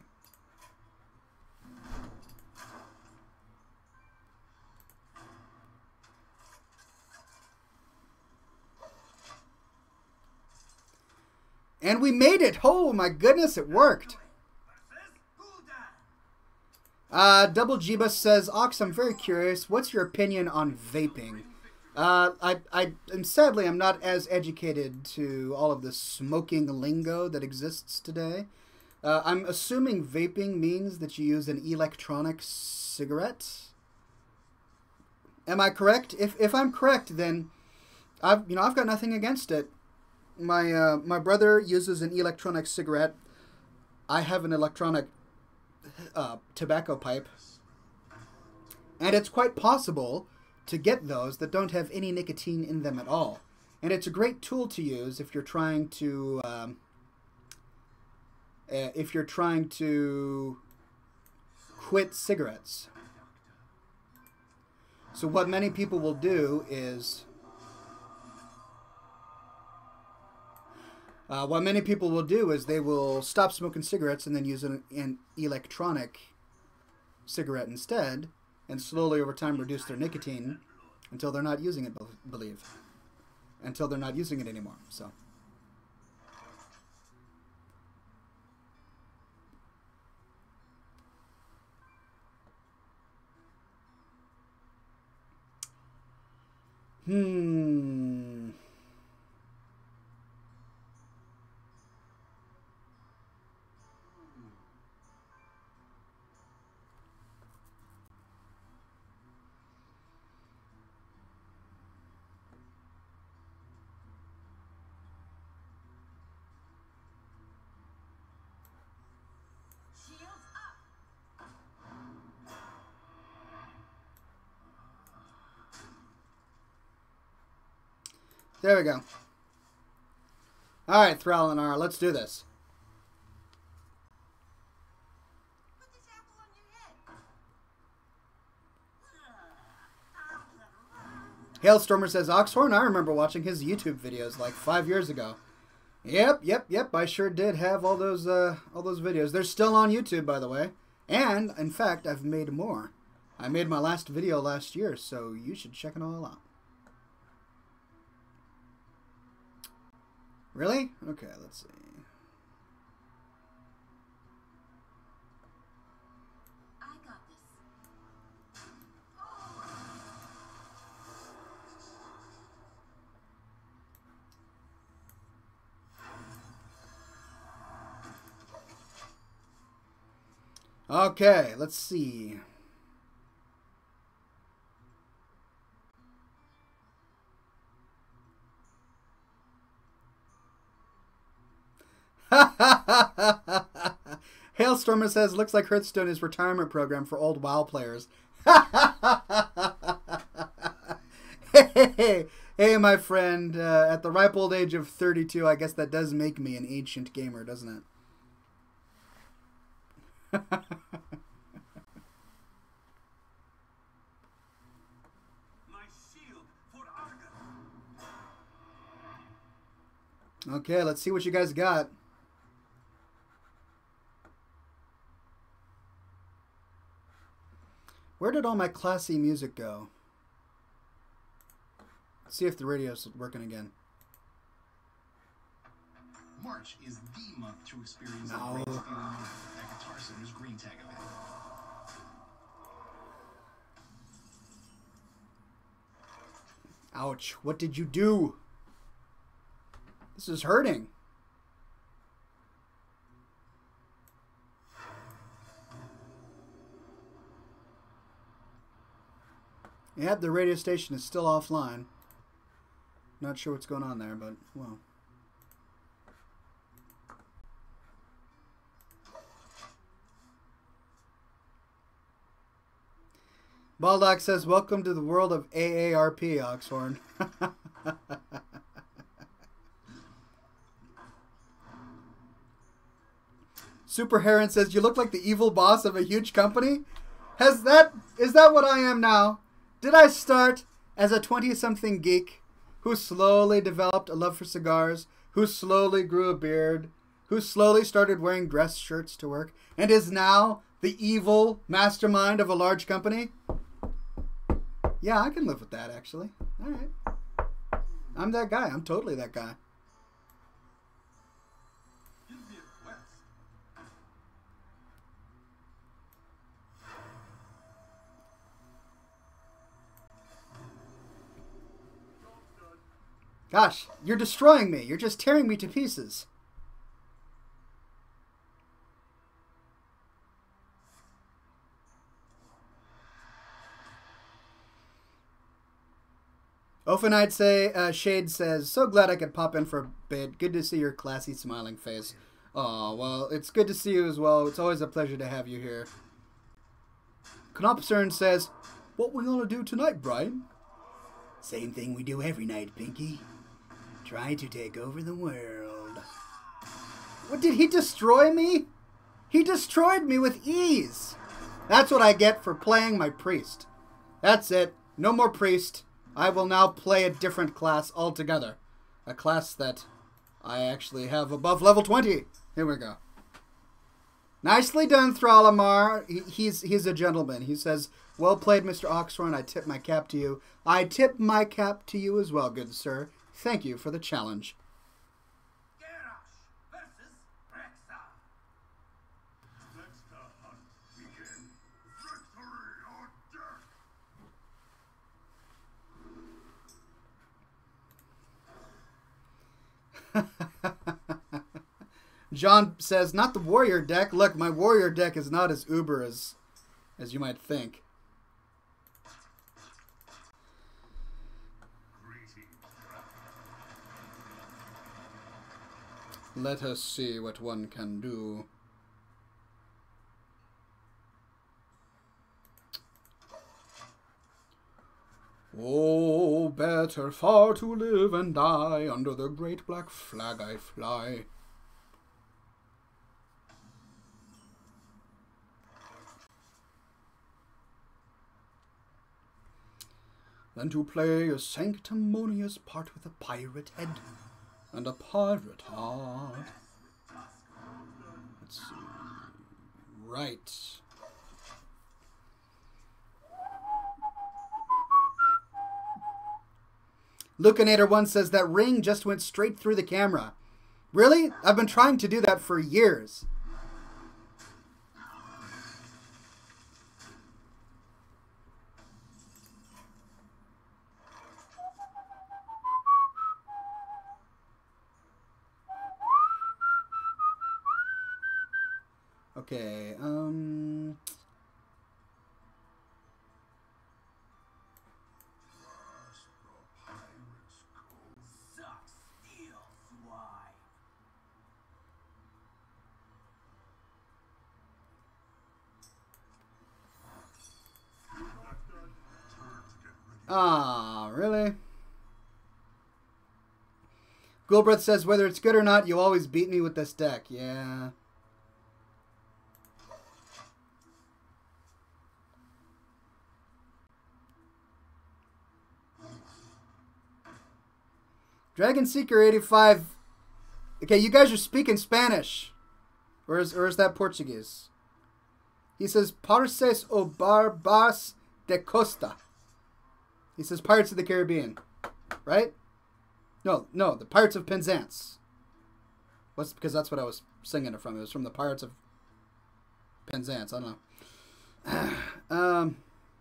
And we made it! Oh my goodness, it worked! Double Jeebus says, Ox, I'm very curious. What's your opinion on vaping? Sadly, I'm not as educated to all of the smoking lingo that exists today. I'm assuming vaping means that you use an electronic cigarette. Am I correct? If I'm correct, then I've got nothing against it. My brother uses an electronic cigarette. I have an electronic tobacco pipe, and it's quite possible to get those that don't have any nicotine in them at all. And it's a great tool to use if you're trying to quit cigarettes. So what many people will do is they will stop smoking cigarettes and then use an electronic cigarette instead, and slowly over time reduce their nicotine until they're not using it, until they're not using it anymore. So. There we go. Alright, Thralinar, let's do this. Put this apple on your head. Hailstormer says, Oxhorn, I remember watching his YouTube videos like 5 years ago. Yep. I sure did have all those videos. They're still on YouTube, by the way. And, in fact, I've made more. I made my last video last year, so you should check it all out. Really? Okay, let's see. I got this. Okay, let's see. Hailstormer says, looks like Hearthstone is retirement program for old WoW players. Hey, my friend, at the ripe old age of 32, I guess that does make me an ancient gamer, doesn't it? My shield for Argon. Okay, let's see what you guys got. Where did all my classy music go? Let's see if the radio's working again. March is the month to experience the No. greatest feeling on earth at Guitar Center's Green Tag event. Ouch. What did you do? This is hurting. Yep, the radio station is still offline. Not sure what's going on there, but, well. Baldock says, welcome to the world of AARP, Oxhorn. Super Heron says, you look like the evil boss of a huge company? Is that what I am now? Did I start as a 20-something geek who slowly developed a love for cigars, who slowly grew a beard, who slowly started wearing dress shirts to work, and is now the evil mastermind of a large company? Yeah, I can live with that, actually. All right. I'm that guy. I'm totally that guy. Gosh, you're destroying me. You're just tearing me to pieces. Ophanite Shade says, so glad I could pop in for a bit. Good to see your classy smiling face. Oh, well, it's good to see you as well. It's always a pleasure to have you here. Knopcern says, what we gonna do tonight, Brian? Same thing we do every night, Pinky. Try to take over the world. What, did he destroy me? He destroyed me with ease. That's what I get for playing my priest. That's it. No more priest. I will now play a different class altogether. A class that I actually have above level 20. Here we go. Nicely done, Thralamar. He's a gentleman. He says, well played, Mr. Oxhorn. I tip my cap to you. I tip my cap to you as well, good sir. Thank you for the challenge. Krush versus Rexa. Let's the hunt begin. Victory or death. John says, not the warrior deck. Look, my warrior deck is not as uber as you might think. Let us see what one can do. Oh, better far to live and die, under the great black flag I fly. Than to play a sanctimonious part with a pirate head and a pirate heart. Let's see. Right. Lucanator1 says that ring just went straight through the camera. Really? I've been trying to do that for years. Okay, Suck steel, swine. ah, really? Ghoulbreath says, whether it's good or not, you always beat me with this deck. Yeah. Dragon Seeker 85. Okay, you guys are speaking Spanish. Or is that Portuguese? He says, Parces o Barbas de Costa. He says, Pirates of the Caribbean. right? No, the Pirates of Penzance. Because that's what I was singing it from. It was from the Pirates of Penzance. I don't know.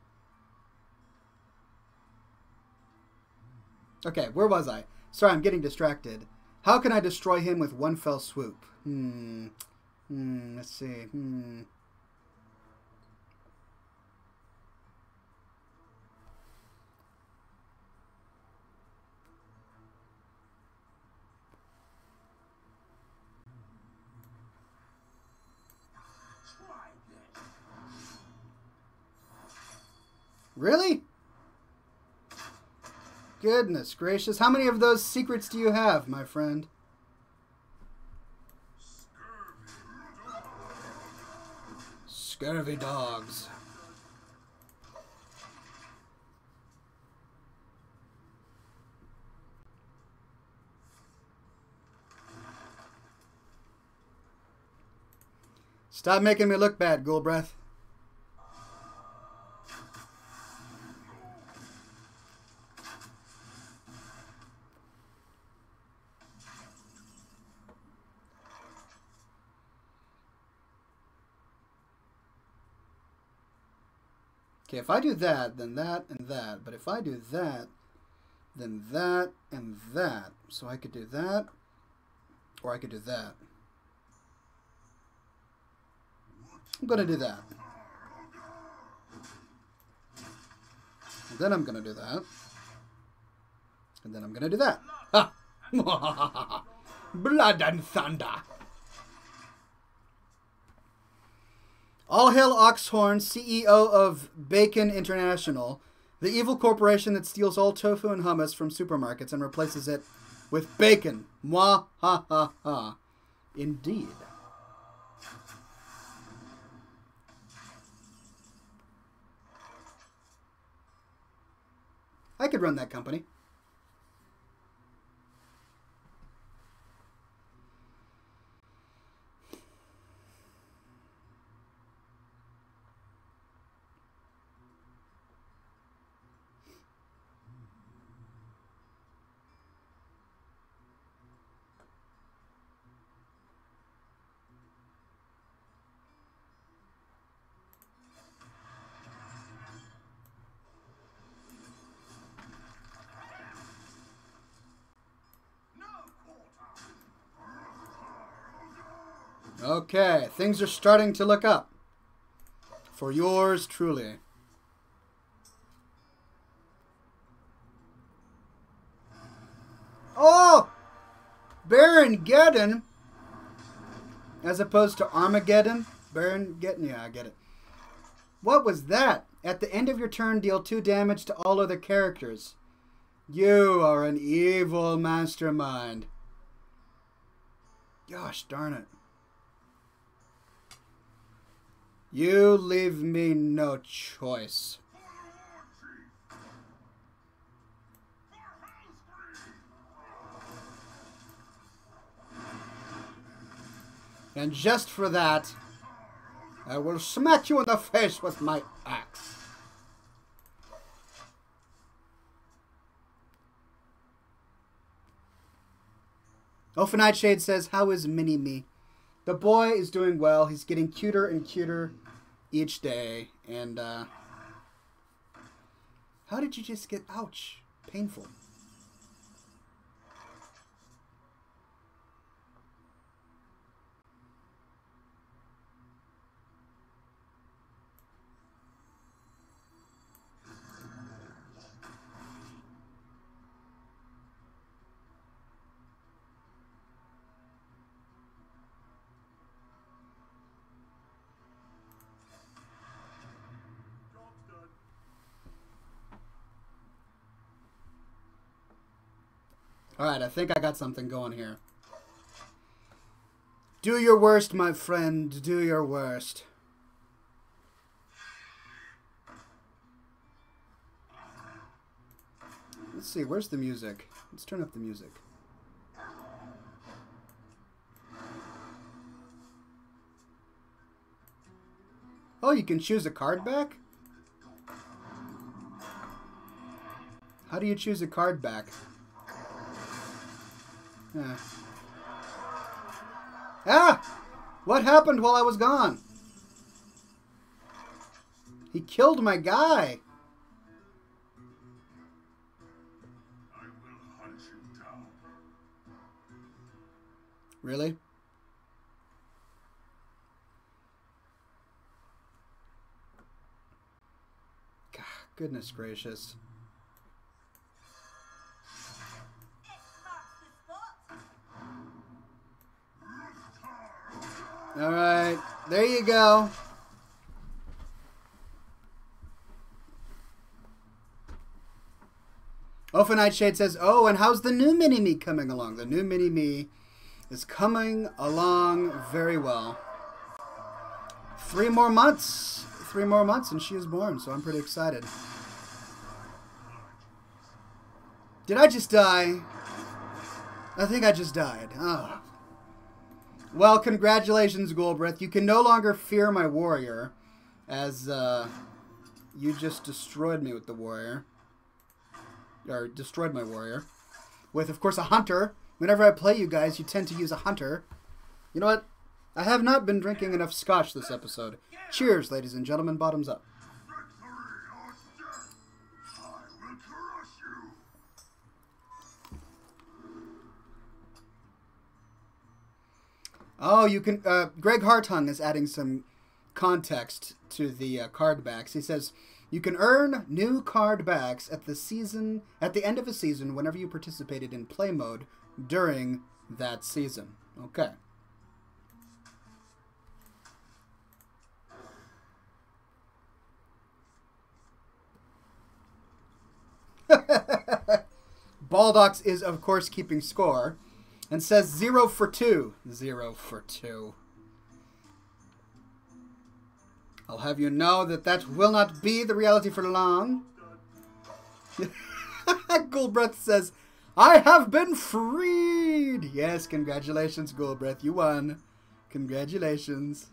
Okay, where was I? Sorry, I'm getting distracted. How can I destroy him with one fell swoop? Let's see. Try this. Really? Goodness gracious. How many of those secrets do you have, my friend? Scurvy dogs. Stop making me look bad, Ghoul Breath. Okay, if I do that, then that and that. But if I do that, then that and that. So I could do that, or I could do that. I'm going to do that. And then I'm going to do that. And then I'm going to do that. Ha! Blood and thunder. All hail Oxhorn, CEO of Bacon International, the evil corporation that steals all tofu and hummus from supermarkets and replaces it with bacon. Mwah ha ha ha. Indeed. I could run that company. Okay, things are starting to look up. For yours truly. Oh! Baron Geddon! As opposed to Armageddon. Baron Geddon, yeah, I get it. What was that? At the end of your turn, deal 2 damage to all other characters. You are an evil mastermind. Gosh darn it. You leave me no choice. And just for that, I will smack you in the face with my axe. Open Nightshade says, how is Mini-Me? The boy is doing well. He's getting cuter and cuter each day. And, how did you just get, ouch, painful. Alright, I think I got something going here. Do your worst, my friend. Do your worst. Let's see, where's the music? Let's turn up the music. Oh, you can choose a card back? How do you choose a card back? Yeah. Ah! What happened while I was gone? He killed my guy. I will hunt you down. Really? God, goodness gracious. All right, there you go. Ofa Nightshade says, "Oh, and how's the new mini-me coming along?" The new mini-me is coming along very well. 3 more months. 3 more months and she is born, so I'm pretty excited. Did I just die? I think I just died. Oh. Well, congratulations, Golbreth. You can no longer fear my warrior, as you just destroyed me with the warrior. Or destroyed my warrior. With, of course, a hunter. Whenever I play you guys, you tend to use a hunter. You know what? I have not been drinking enough scotch this episode. Cheers, ladies and gentlemen. Bottoms up. Victory or death! I will crush you! Oh, you can... Greg Hartung is adding some context to the card backs. He says, you can earn new card backs at the end of a season whenever you participated in play mode during that season. Okay. Baldox is, of course, keeping score and says 0 for 2. 0 for 2. I'll have you know that that will not be the reality for long. Gulbreth says, I have been freed. Yes, congratulations, Gulbreth. You won. Congratulations.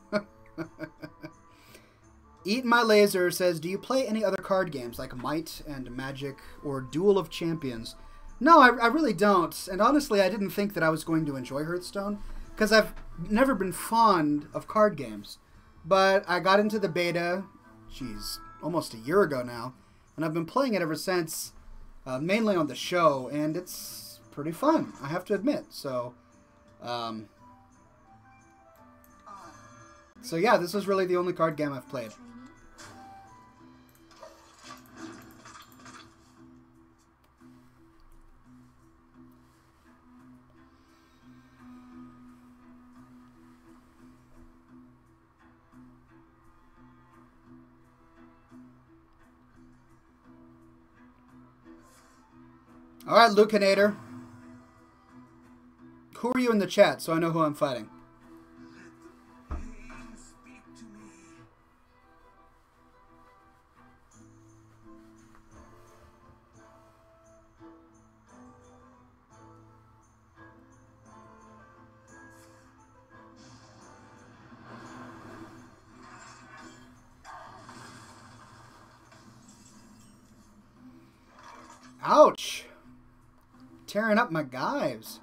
Eat My Laser says, do you play any other card games like Might and Magic or Duel of Champions? No, I really don't. And honestly, I didn't think that I was going to enjoy Hearthstone because I've never been fond of card games. But I got into the beta, geez, almost a year ago now, and I've been playing it ever since, mainly on the show, and it's pretty fun, I have to admit. So yeah, this is really the only card game I've played. All right, Lucanator. Who are you in the chat so I know who I'm fighting? Let the pain speak to me. Ouch. Tearing up my guys.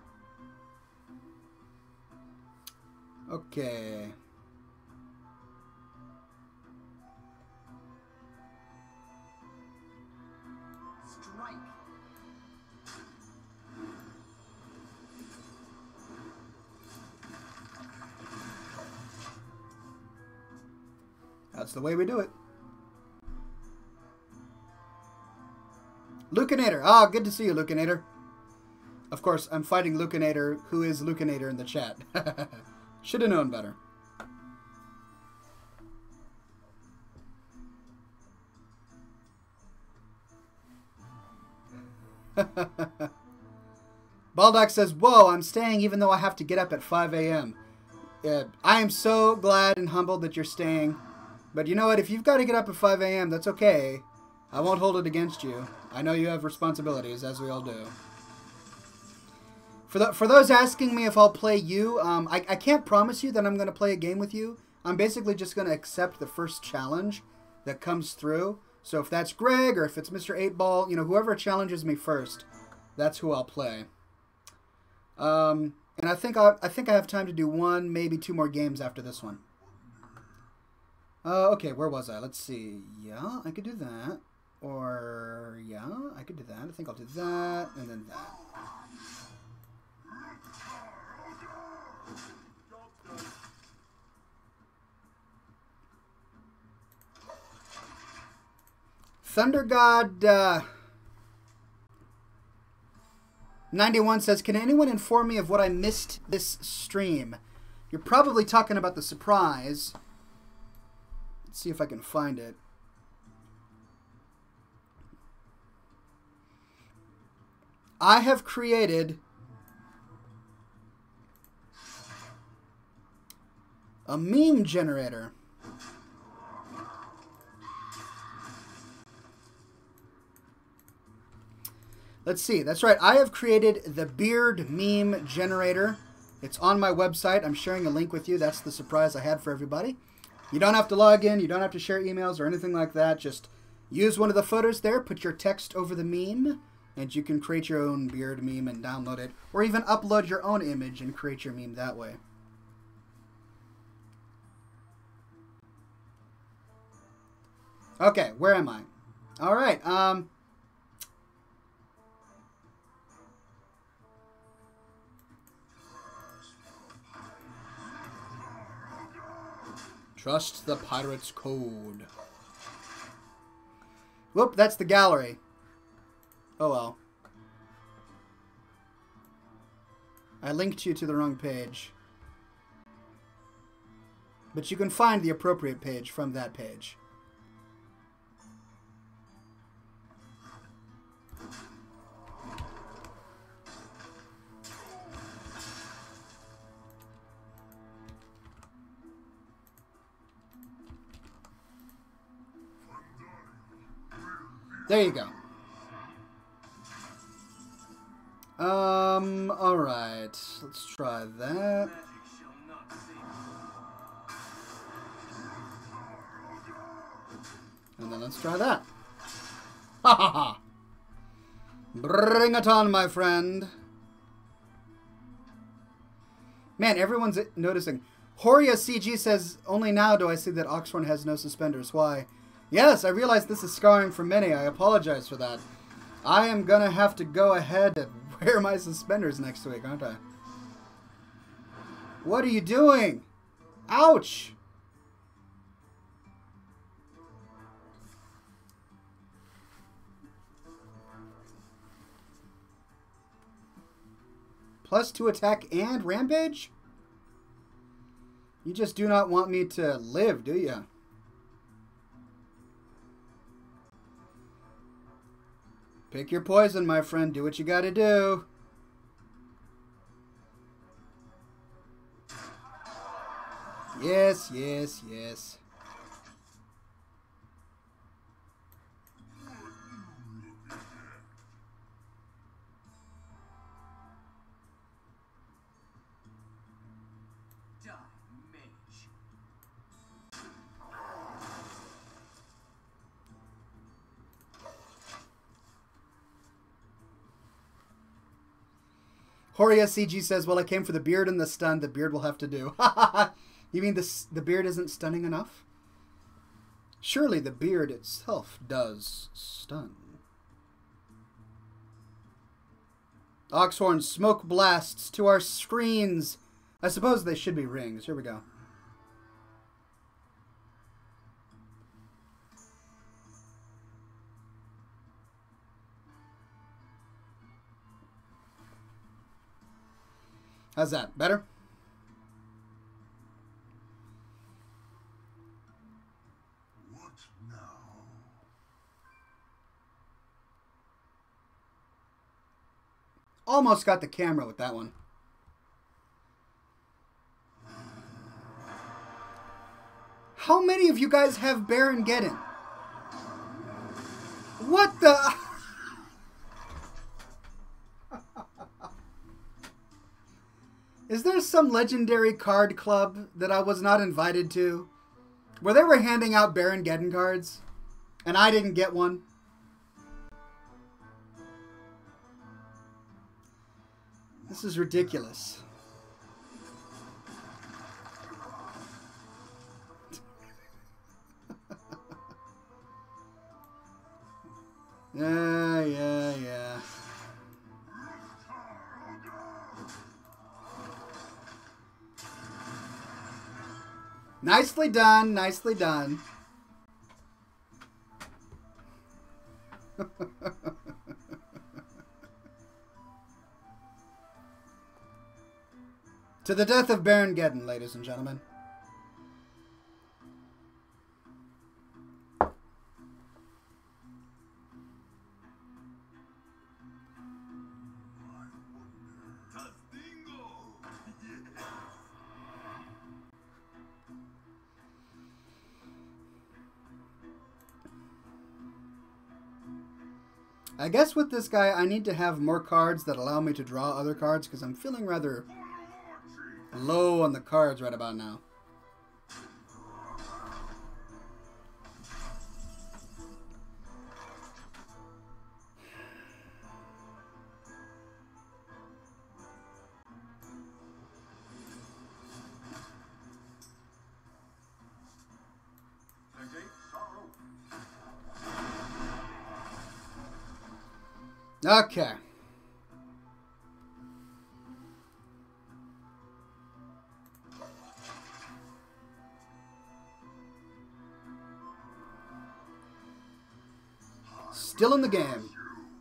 Okay. Strike. That's the way we do it. Lucanator. Ah, good to see you, Lucanator. Of course, I'm fighting Lucanator, who is Lucanator in the chat. Should have known better. Baldock says, whoa, I'm staying even though I have to get up at 5 a.m. I am so glad and humbled that you're staying. But you know what? If you've got to get up at 5 a.m., that's okay. I won't hold it against you. I know you have responsibilities, as we all do. For those asking me if I'll play you, I can't promise you that I'm going to play a game with you. I'm basically just going to accept the first challenge that comes through. So if that's Greg or if it's Mr. 8-Ball, you know, whoever challenges me first, that's who I'll play. And I think I have time to do one, maybe two more games after this one. Okay, where was I? Let's see. Yeah, I could do that. Or, yeah, I could do that. I think I'll do that, and then that. Thunder God 91 says, can anyone inform me of what I missed this stream? You're probably talking about the surprise. Let's see if I can find it. I have created a meme generator. Let's see. That's right. I have created the beard meme generator. It's on my website. I'm sharing a link with you. That's the surprise I had for everybody. You don't have to log in. You don't have to share emails or anything like that. Just use one of the photos there. Put your text over the meme. And you can create your own beard meme and download it. Or even upload your own image and create your meme that way. Okay, where am I? All right. Trust the pirate's code. Whoop, that's the gallery. Oh well. I linked you to the wrong page. But you can find the appropriate page from that page. There you go. Alright. Let's try that. And then let's try that. Ha ha ha! Bring it on, my friend. Man, everyone's noticing. Horia CG says, only now do I see that Oxhorn has no suspenders. Why? Yes, I realize this is scarring for many. I apologize for that. I am gonna have to go ahead and wear my suspenders next week, aren't I? What are you doing? Ouch! +2 attack and rampage? You just do not want me to live, do you? Pick your poison, my friend. Do what you gotta do. Yes, yes, yes. Horia CG says, well, I came for the beard and the stun. The beard will have to do. You mean the beard isn't stunning enough? Surely the beard itself does stun. Oxhorn, smoke blasts to our screens. I suppose they should be rings. Here we go. How's that? Better? What now? Almost got the camera with that one. How many of you guys have Baron Geddon? What the... Is there some legendary card club that I was not invited to? Where they were handing out Baron Geddon cards? And I didn't get one? This is ridiculous. Yeah. Nicely done, nicely done. To the death of Baron Geddon, ladies and gentlemen. I guess with this guy, I need to have more cards that allow me to draw other cards because I'm feeling rather low on the cards right about now. Okay. Still in the game.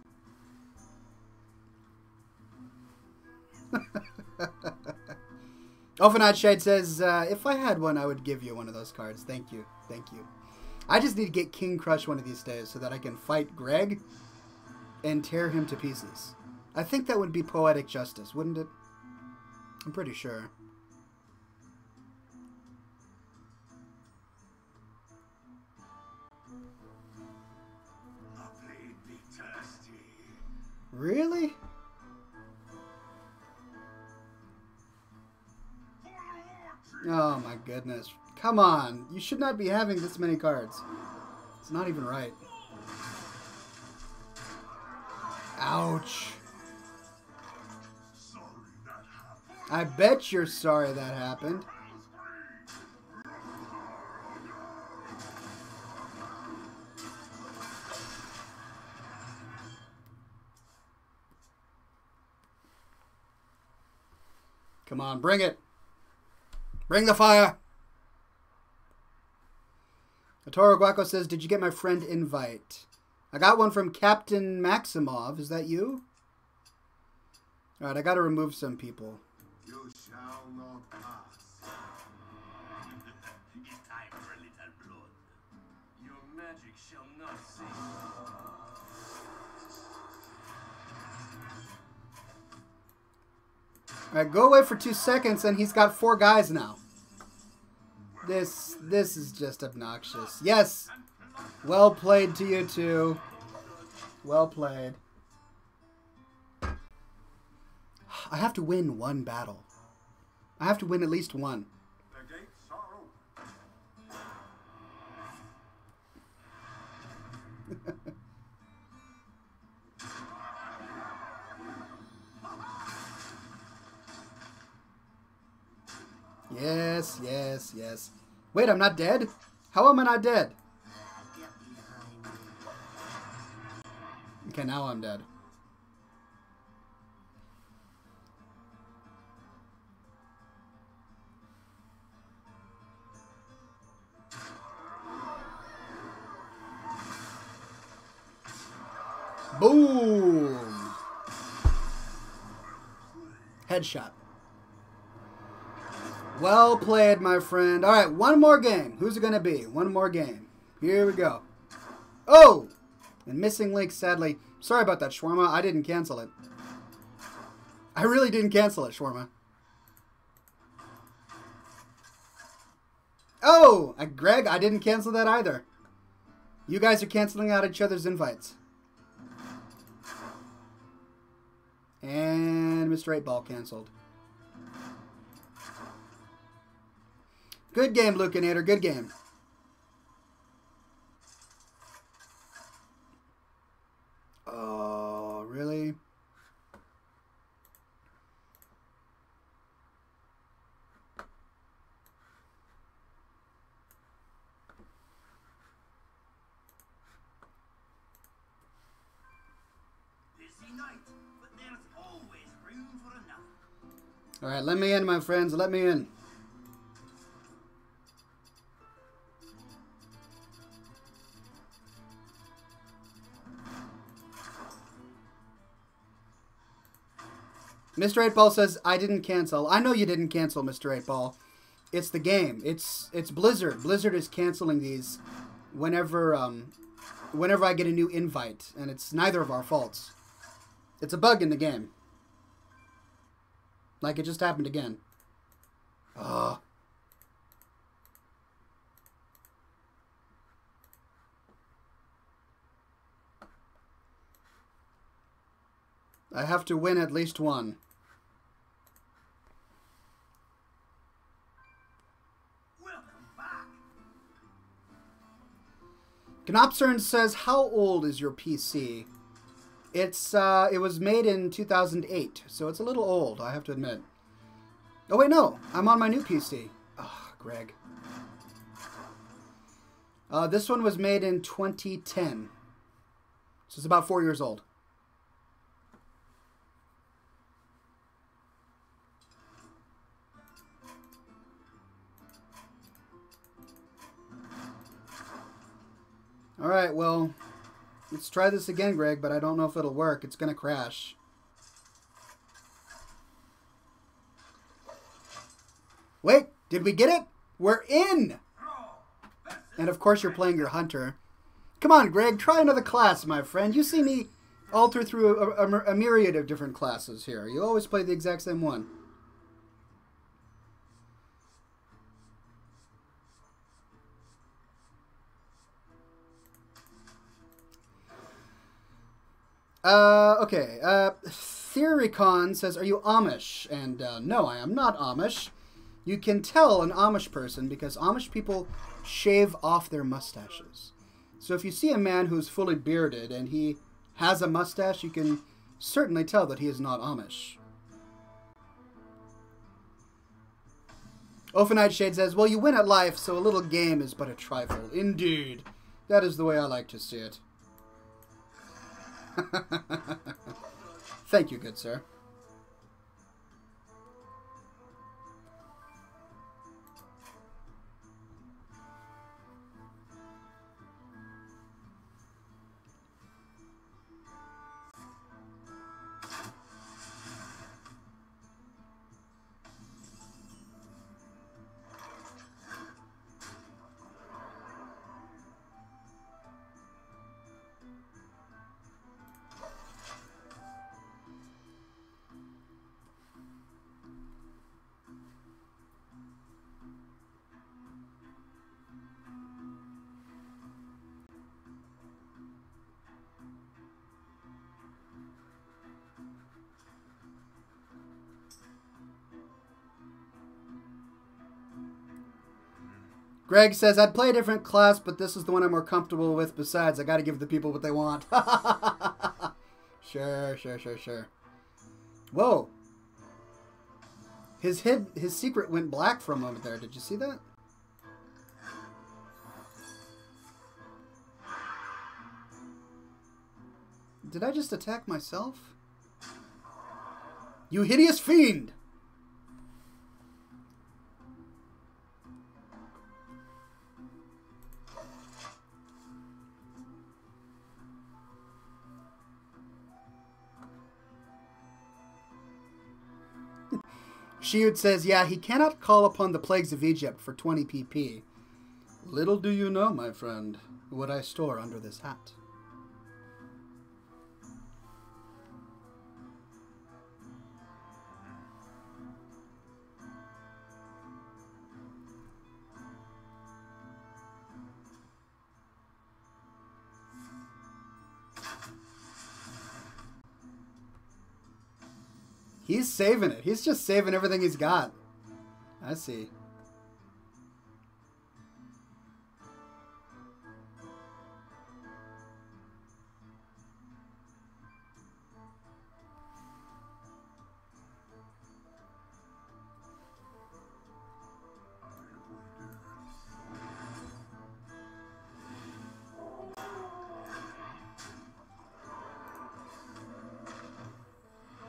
Overnight Shade says, if I had one, I would give you one of those cards. Thank you. Thank you. I just need to get King Krush one of these days so that I can fight Greg and tear him to pieces. I think that would be poetic justice, wouldn't it? I'm pretty sure. Really? Oh my goodness. Come on. You should not be having this many cards. It's not even right. Ouch. I bet you're sorry that happened. Come on, bring it. Bring the fire. Toro Guaco says, did you get my friend invite? I got one from Captain Maximov. Is that you? Alright, I gotta remove some people. You shall not pass. It's time for a little blood. Your magic shall not save. Alright, go away for 2 seconds and he's got 4 guys now. This is just obnoxious. Yes! Well played to you two. Well played. I have to win one battle. I have to win at least one. The gates are open. Yes, yes, yes. Wait, I'm not dead? How am I not dead? Okay, now I'm dead. Boom! Headshot. Well played, my friend. All right, one more game. Who's it going to be? One more game. Here we go. Oh! And missing link, sadly. Sorry about that, Shawarma. I didn't cancel it. I really didn't cancel it, Shawarma. Oh! Greg, I didn't cancel that either. You guys are canceling out each other's invites. And Mr. 8-Ball canceled. Good game, Lucanator. Good game. Oh, really? night, but there's always room for another. Alright, let me in, my friends. Let me in. Mr. 8-Ball says, I didn't cancel. I know you didn't cancel, Mr. 8-Ball. It's the game. It's Blizzard. Blizzard is canceling these whenever I get a new invite, and it's neither of our faults. It's a bug in the game. Like it just happened again. Ugh. I have to win at least one. Knopcern says, how old is your PC? It was made in 2008, so it's a little old, I have to admit. Oh wait, no, I'm on my new PC. Oh, Greg. This one was made in 2010, so it's about 4 years old. Alright, well, let's try this again, Greg, but I don't know if it'll work. It's going to crash. Wait, did we get it? We're in! And of course you're playing your hunter. Come on, Greg, try another class, my friend. You see me alter through a myriad of different classes here. You always play the exact same one. Okay. Theorycon says, are you Amish? And no, I am not Amish. You can tell an Amish person because Amish people shave off their mustaches. So if you see a man who's fully bearded and he has a mustache, you can certainly tell that he is not Amish. Ophanite Shade says, well, you win at life, so a little game is but a trifle. Indeed. That is the way I like to see it. Thank you, good sir. Greg says, I'd play a different class, but this is the one I'm more comfortable with. Besides, I gotta give the people what they want. Sure. Whoa. His secret went black for a moment there. Did you see that? Did I just attack myself? You hideous fiend! Shiud says, yeah, he cannot call upon the plagues of Egypt for 20 PP. Little do you know, my friend, what I store under this hat. He's saving it. He's just saving everything he's got. I see.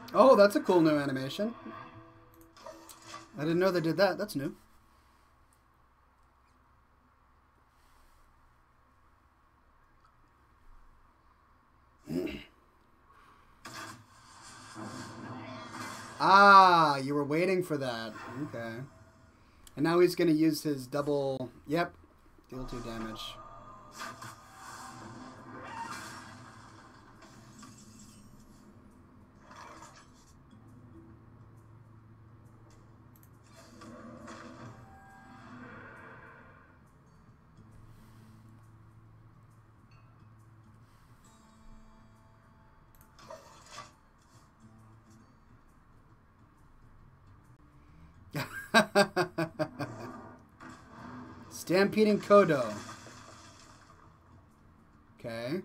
Oh, that's a cool new animation. I didn't know they did that. That's new. Ah, you were waiting for that. Okay. And now he's going to use his double... Yep. Deal 2 damage. Stampeding Kodo. Okay.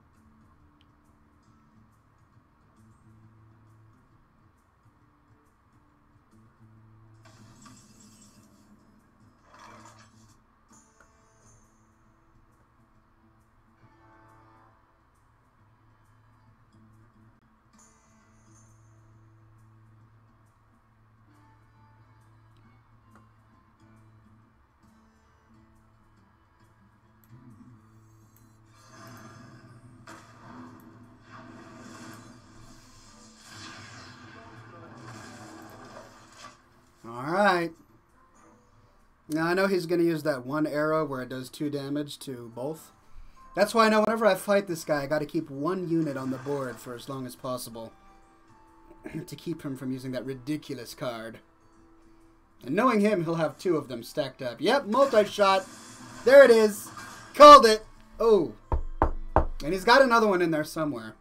Alright. Now I know he's going to use that one arrow where it does 2 damage to both. That's why I know whenever I fight this guy, I got to keep 1 unit on the board for as long as possible. To keep him from using that ridiculous card. And knowing him, he'll have 2 of them stacked up. Yep, multi-shot. There it is. Called it. Oh. And he's got another one in there somewhere.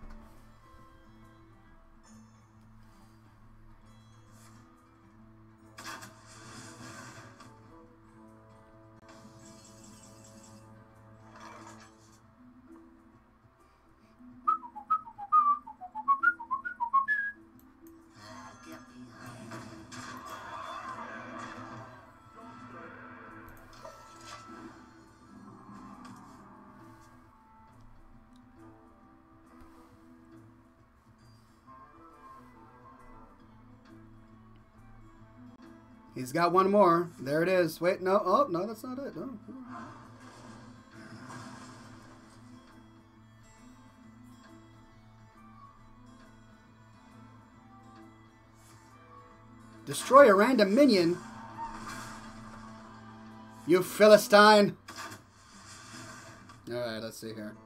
He's got 1 more. There it is. Wait, no. Oh, no, that's not it. No. Destroy a random minion. You Philistine. Alright, let's see here.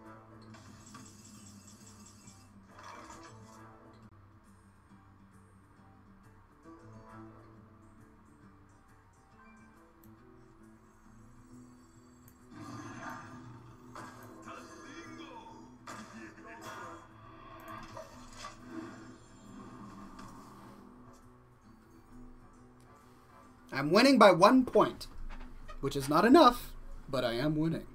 I'm winning by 1 point, which is not enough, but I am winning.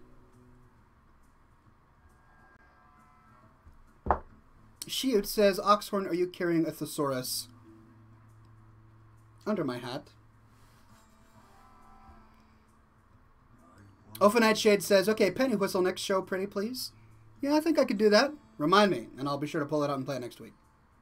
Shield says, Oxhorn, are you carrying a thesaurus under my hat? Ophanite Shade says, okay, Penny Whistle next show, pretty please. Yeah, I think I could do that. Remind me, and I'll be sure to pull it out and play it next week.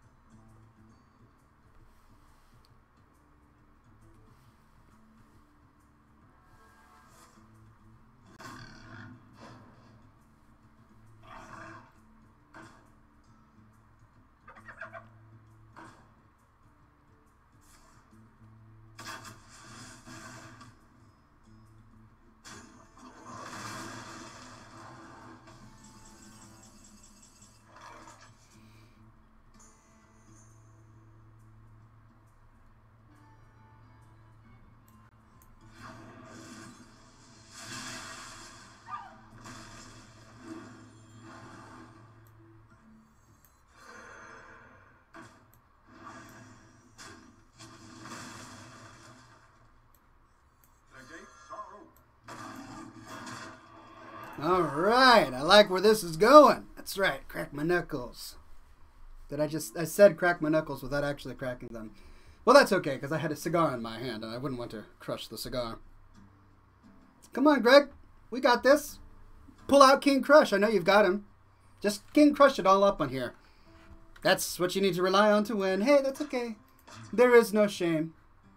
Alright, I like where this is going. That's right, crack my knuckles. I said crack my knuckles without actually cracking them. Well, that's okay, because I had a cigar in my hand, and I wouldn't want to crush the cigar. Come on, Greg. We got this. Pull out King Krush. I know you've got him. Just King Krush it all up on here. That's what you need to rely on to win. Hey, that's okay. There is no shame.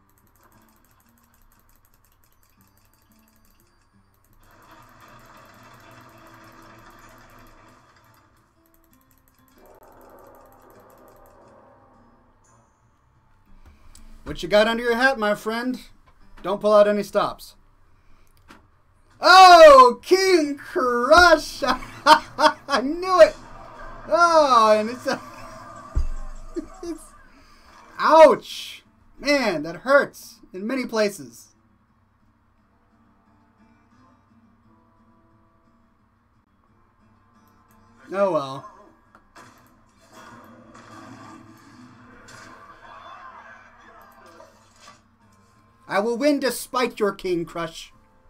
What you got under your hat, my friend? Don't pull out any stops. Oh, King Krush! I knew it! Oh, and it's a... Ouch! Man, that hurts in many places. Oh well. I will win despite your King Krush.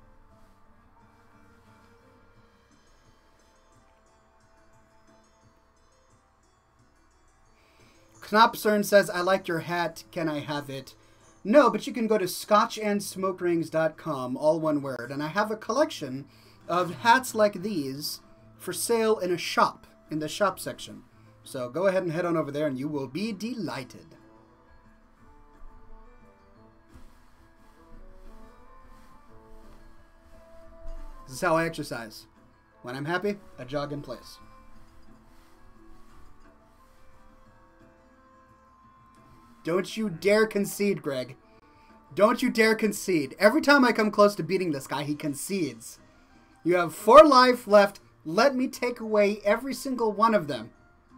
Knopcern says, I like your hat. Can I have it? No, but you can go to scotchandsmokerings.com, all one word. And I have a collection of hats like these for sale in a shop, in the shop section. So go ahead and head on over there and you will be delighted. This is how I exercise. When I'm happy, I jog in place. Don't you dare concede, Greg. Don't you dare concede. Every time I come close to beating this guy, he concedes. You have 4 life left. Let me take away every single one of them.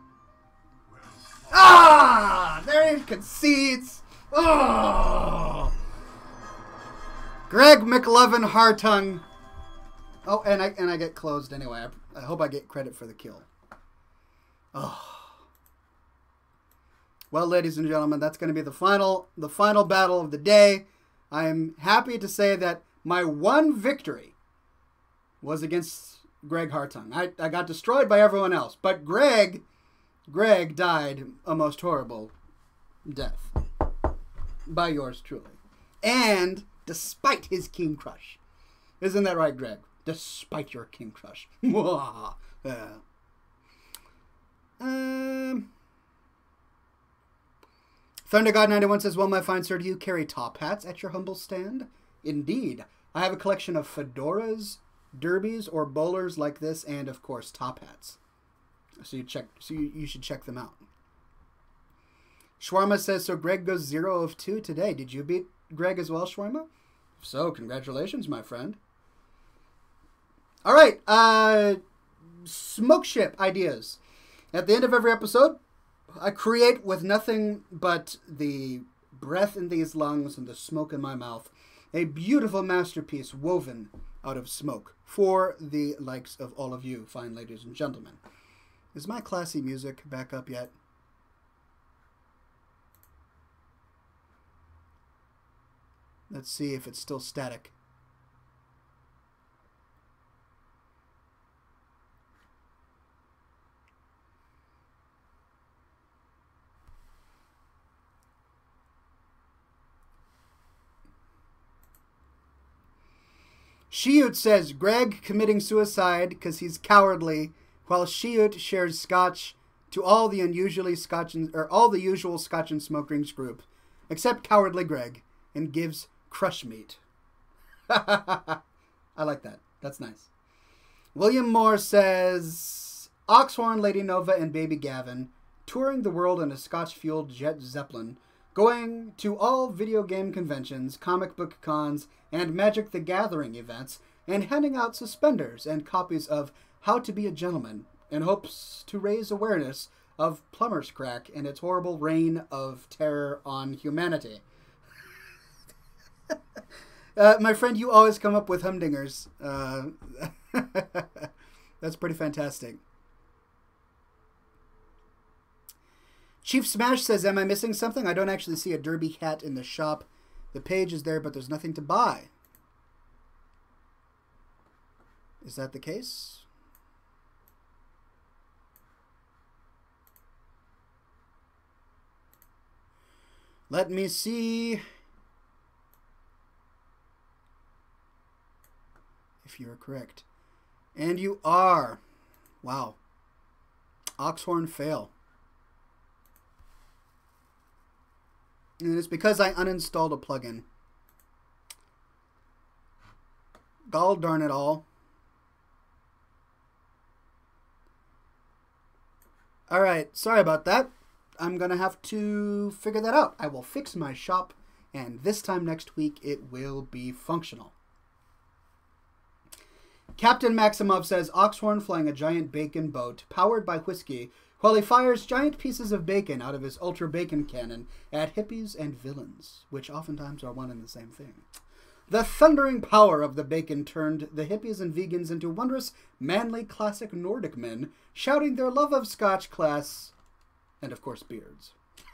Ah! There he concedes. Oh! Greg McLovin Hartung. Oh, and I get closed anyway. I hope I get credit for the kill. Oh. Well, ladies and gentlemen, that's going to be the final battle of the day. I am happy to say that my one victory was against Greg Hartung. I got destroyed by everyone else, but Greg died a most horrible death by yours truly. And despite his King Krush. Isn't that right, Greg? Despite your King Krush. ThunderGod91 says, well, my fine sir, do you carry top hats at your humble stand? Indeed. I have a collection of fedoras, derbies, or bowlers like this, and, of course, top hats. So you should check them out. Shawarma says, so Greg goes 0 of 2 today. Did you beat Greg as well, Shawarma? If so, congratulations, my friend. All right. Smoke ship ideas. At the end of every episode, I create with nothing but the breath in these lungs and the smoke in my mouth a beautiful masterpiece woven out of smoke for the likes of all of you, fine ladies and gentlemen. Is my classy music back up yet? Let's see if it's still static. Shiut says, Greg committing suicide because he's cowardly, while Shiut shares scotch to all the usual Scotch and Smoke Rings group, except cowardly Greg, and gives crush meat. I like that. That's nice. William Moore says, Oxhorn, Lady Nova, and Baby Gavin touring the world in a Scotch-fueled jet zeppelin, going to all video game conventions, comic book cons, and Magic the Gathering events, and handing out suspenders and copies of How to Be a Gentleman in hopes to raise awareness of plumber's crack and its horrible reign of terror on humanity. My friend, you always come up with humdingers. That's pretty fantastic. Chief Smash says, am I missing something? I don't actually see a derby hat in the shop. The page is there, but there's nothing to buy. Is that the case? Let me see if you're correct. And you are. Wow. Oxhorn fail. And it's because I uninstalled a plugin. Gall darn it all. Alright, sorry about that. I'm going to have to figure that out. I will fix my shop, and this time next week it will be functional. Captain Maximov says, Oxhorn flying a giant bacon boat powered by whiskey while he fires giant pieces of bacon out of his ultra bacon cannon at hippies and villains, which oftentimes are one and the same thing. The thundering power of the bacon turned the hippies and vegans into wondrous, manly, classic Nordic men, shouting their love of Scotch, class, and of course beards.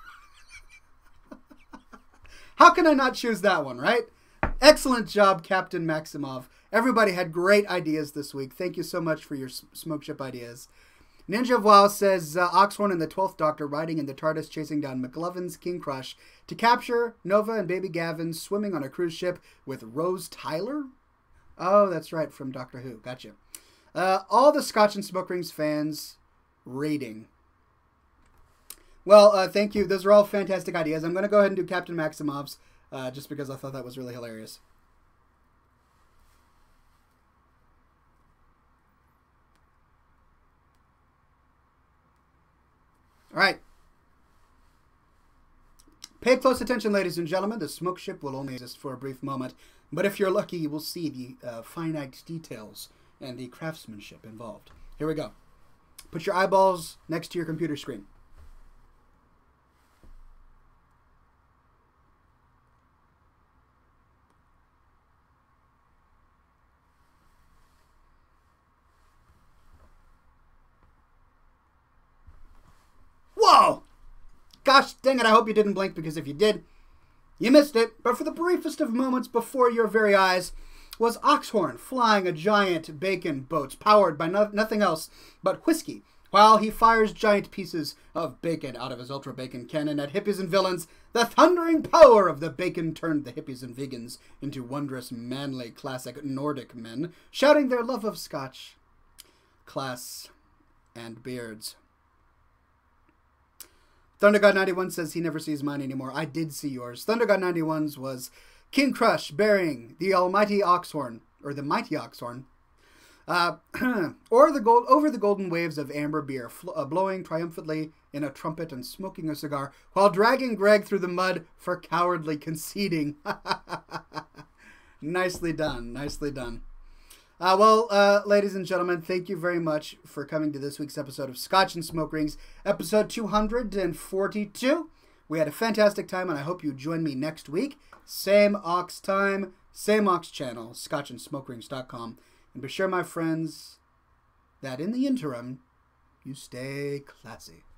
How can I not choose that one, right? Excellent job, Captain Maximov. Everybody had great ideas this week. Thank you so much for your smoke ship ideas. Ninja Wow says, Oxhorn and the 12th Doctor riding in the TARDIS chasing down McLovin's King Krush to capture Nova and Baby Gavin swimming on a cruise ship with Rose Tyler? Oh, that's right, from Doctor Who. Gotcha. All the Scotch and Smoke Rings fans rating. Well, thank you. Those are all fantastic ideas. I'm going to go ahead and do Captain Maximov's just because I thought that was really hilarious. All right. Pay close attention, ladies and gentlemen. The smoke ship will only exist for a brief moment, but if you're lucky, you will see the finite details and the craftsmanship involved. Here we go. Put your eyeballs next to your computer screen. Whoa! Gosh dang it, I hope you didn't blink, because if you did, you missed it. But for the briefest of moments before your very eyes was Oxhorn flying a giant bacon boat powered by nothing else but whiskey, while he fires giant pieces of bacon out of his ultra bacon cannon at hippies and villains. The thundering power of the bacon turned the hippies and vegans into wondrous, manly, classic Nordic men, shouting their love of Scotch, class, and beards. ThunderGod91 says he never sees mine anymore. I did see yours. ThunderGod91's was King Krush bearing the almighty Oxhorn, or the mighty Oxhorn, over the golden waves of amber beer, blowing triumphantly in a trumpet and smoking a cigar, while dragging Greg through the mud for cowardly conceding. Nicely done. Nicely done. Well, ladies and gentlemen, thank you very much for coming to this week's episode of Scotch and Smoke Rings, episode 242. We had a fantastic time, and I hope you join me next week. Same Ox time, same Ox channel, scotchandsmokerings.com. And be sure, my friends, that in the interim, you stay classy.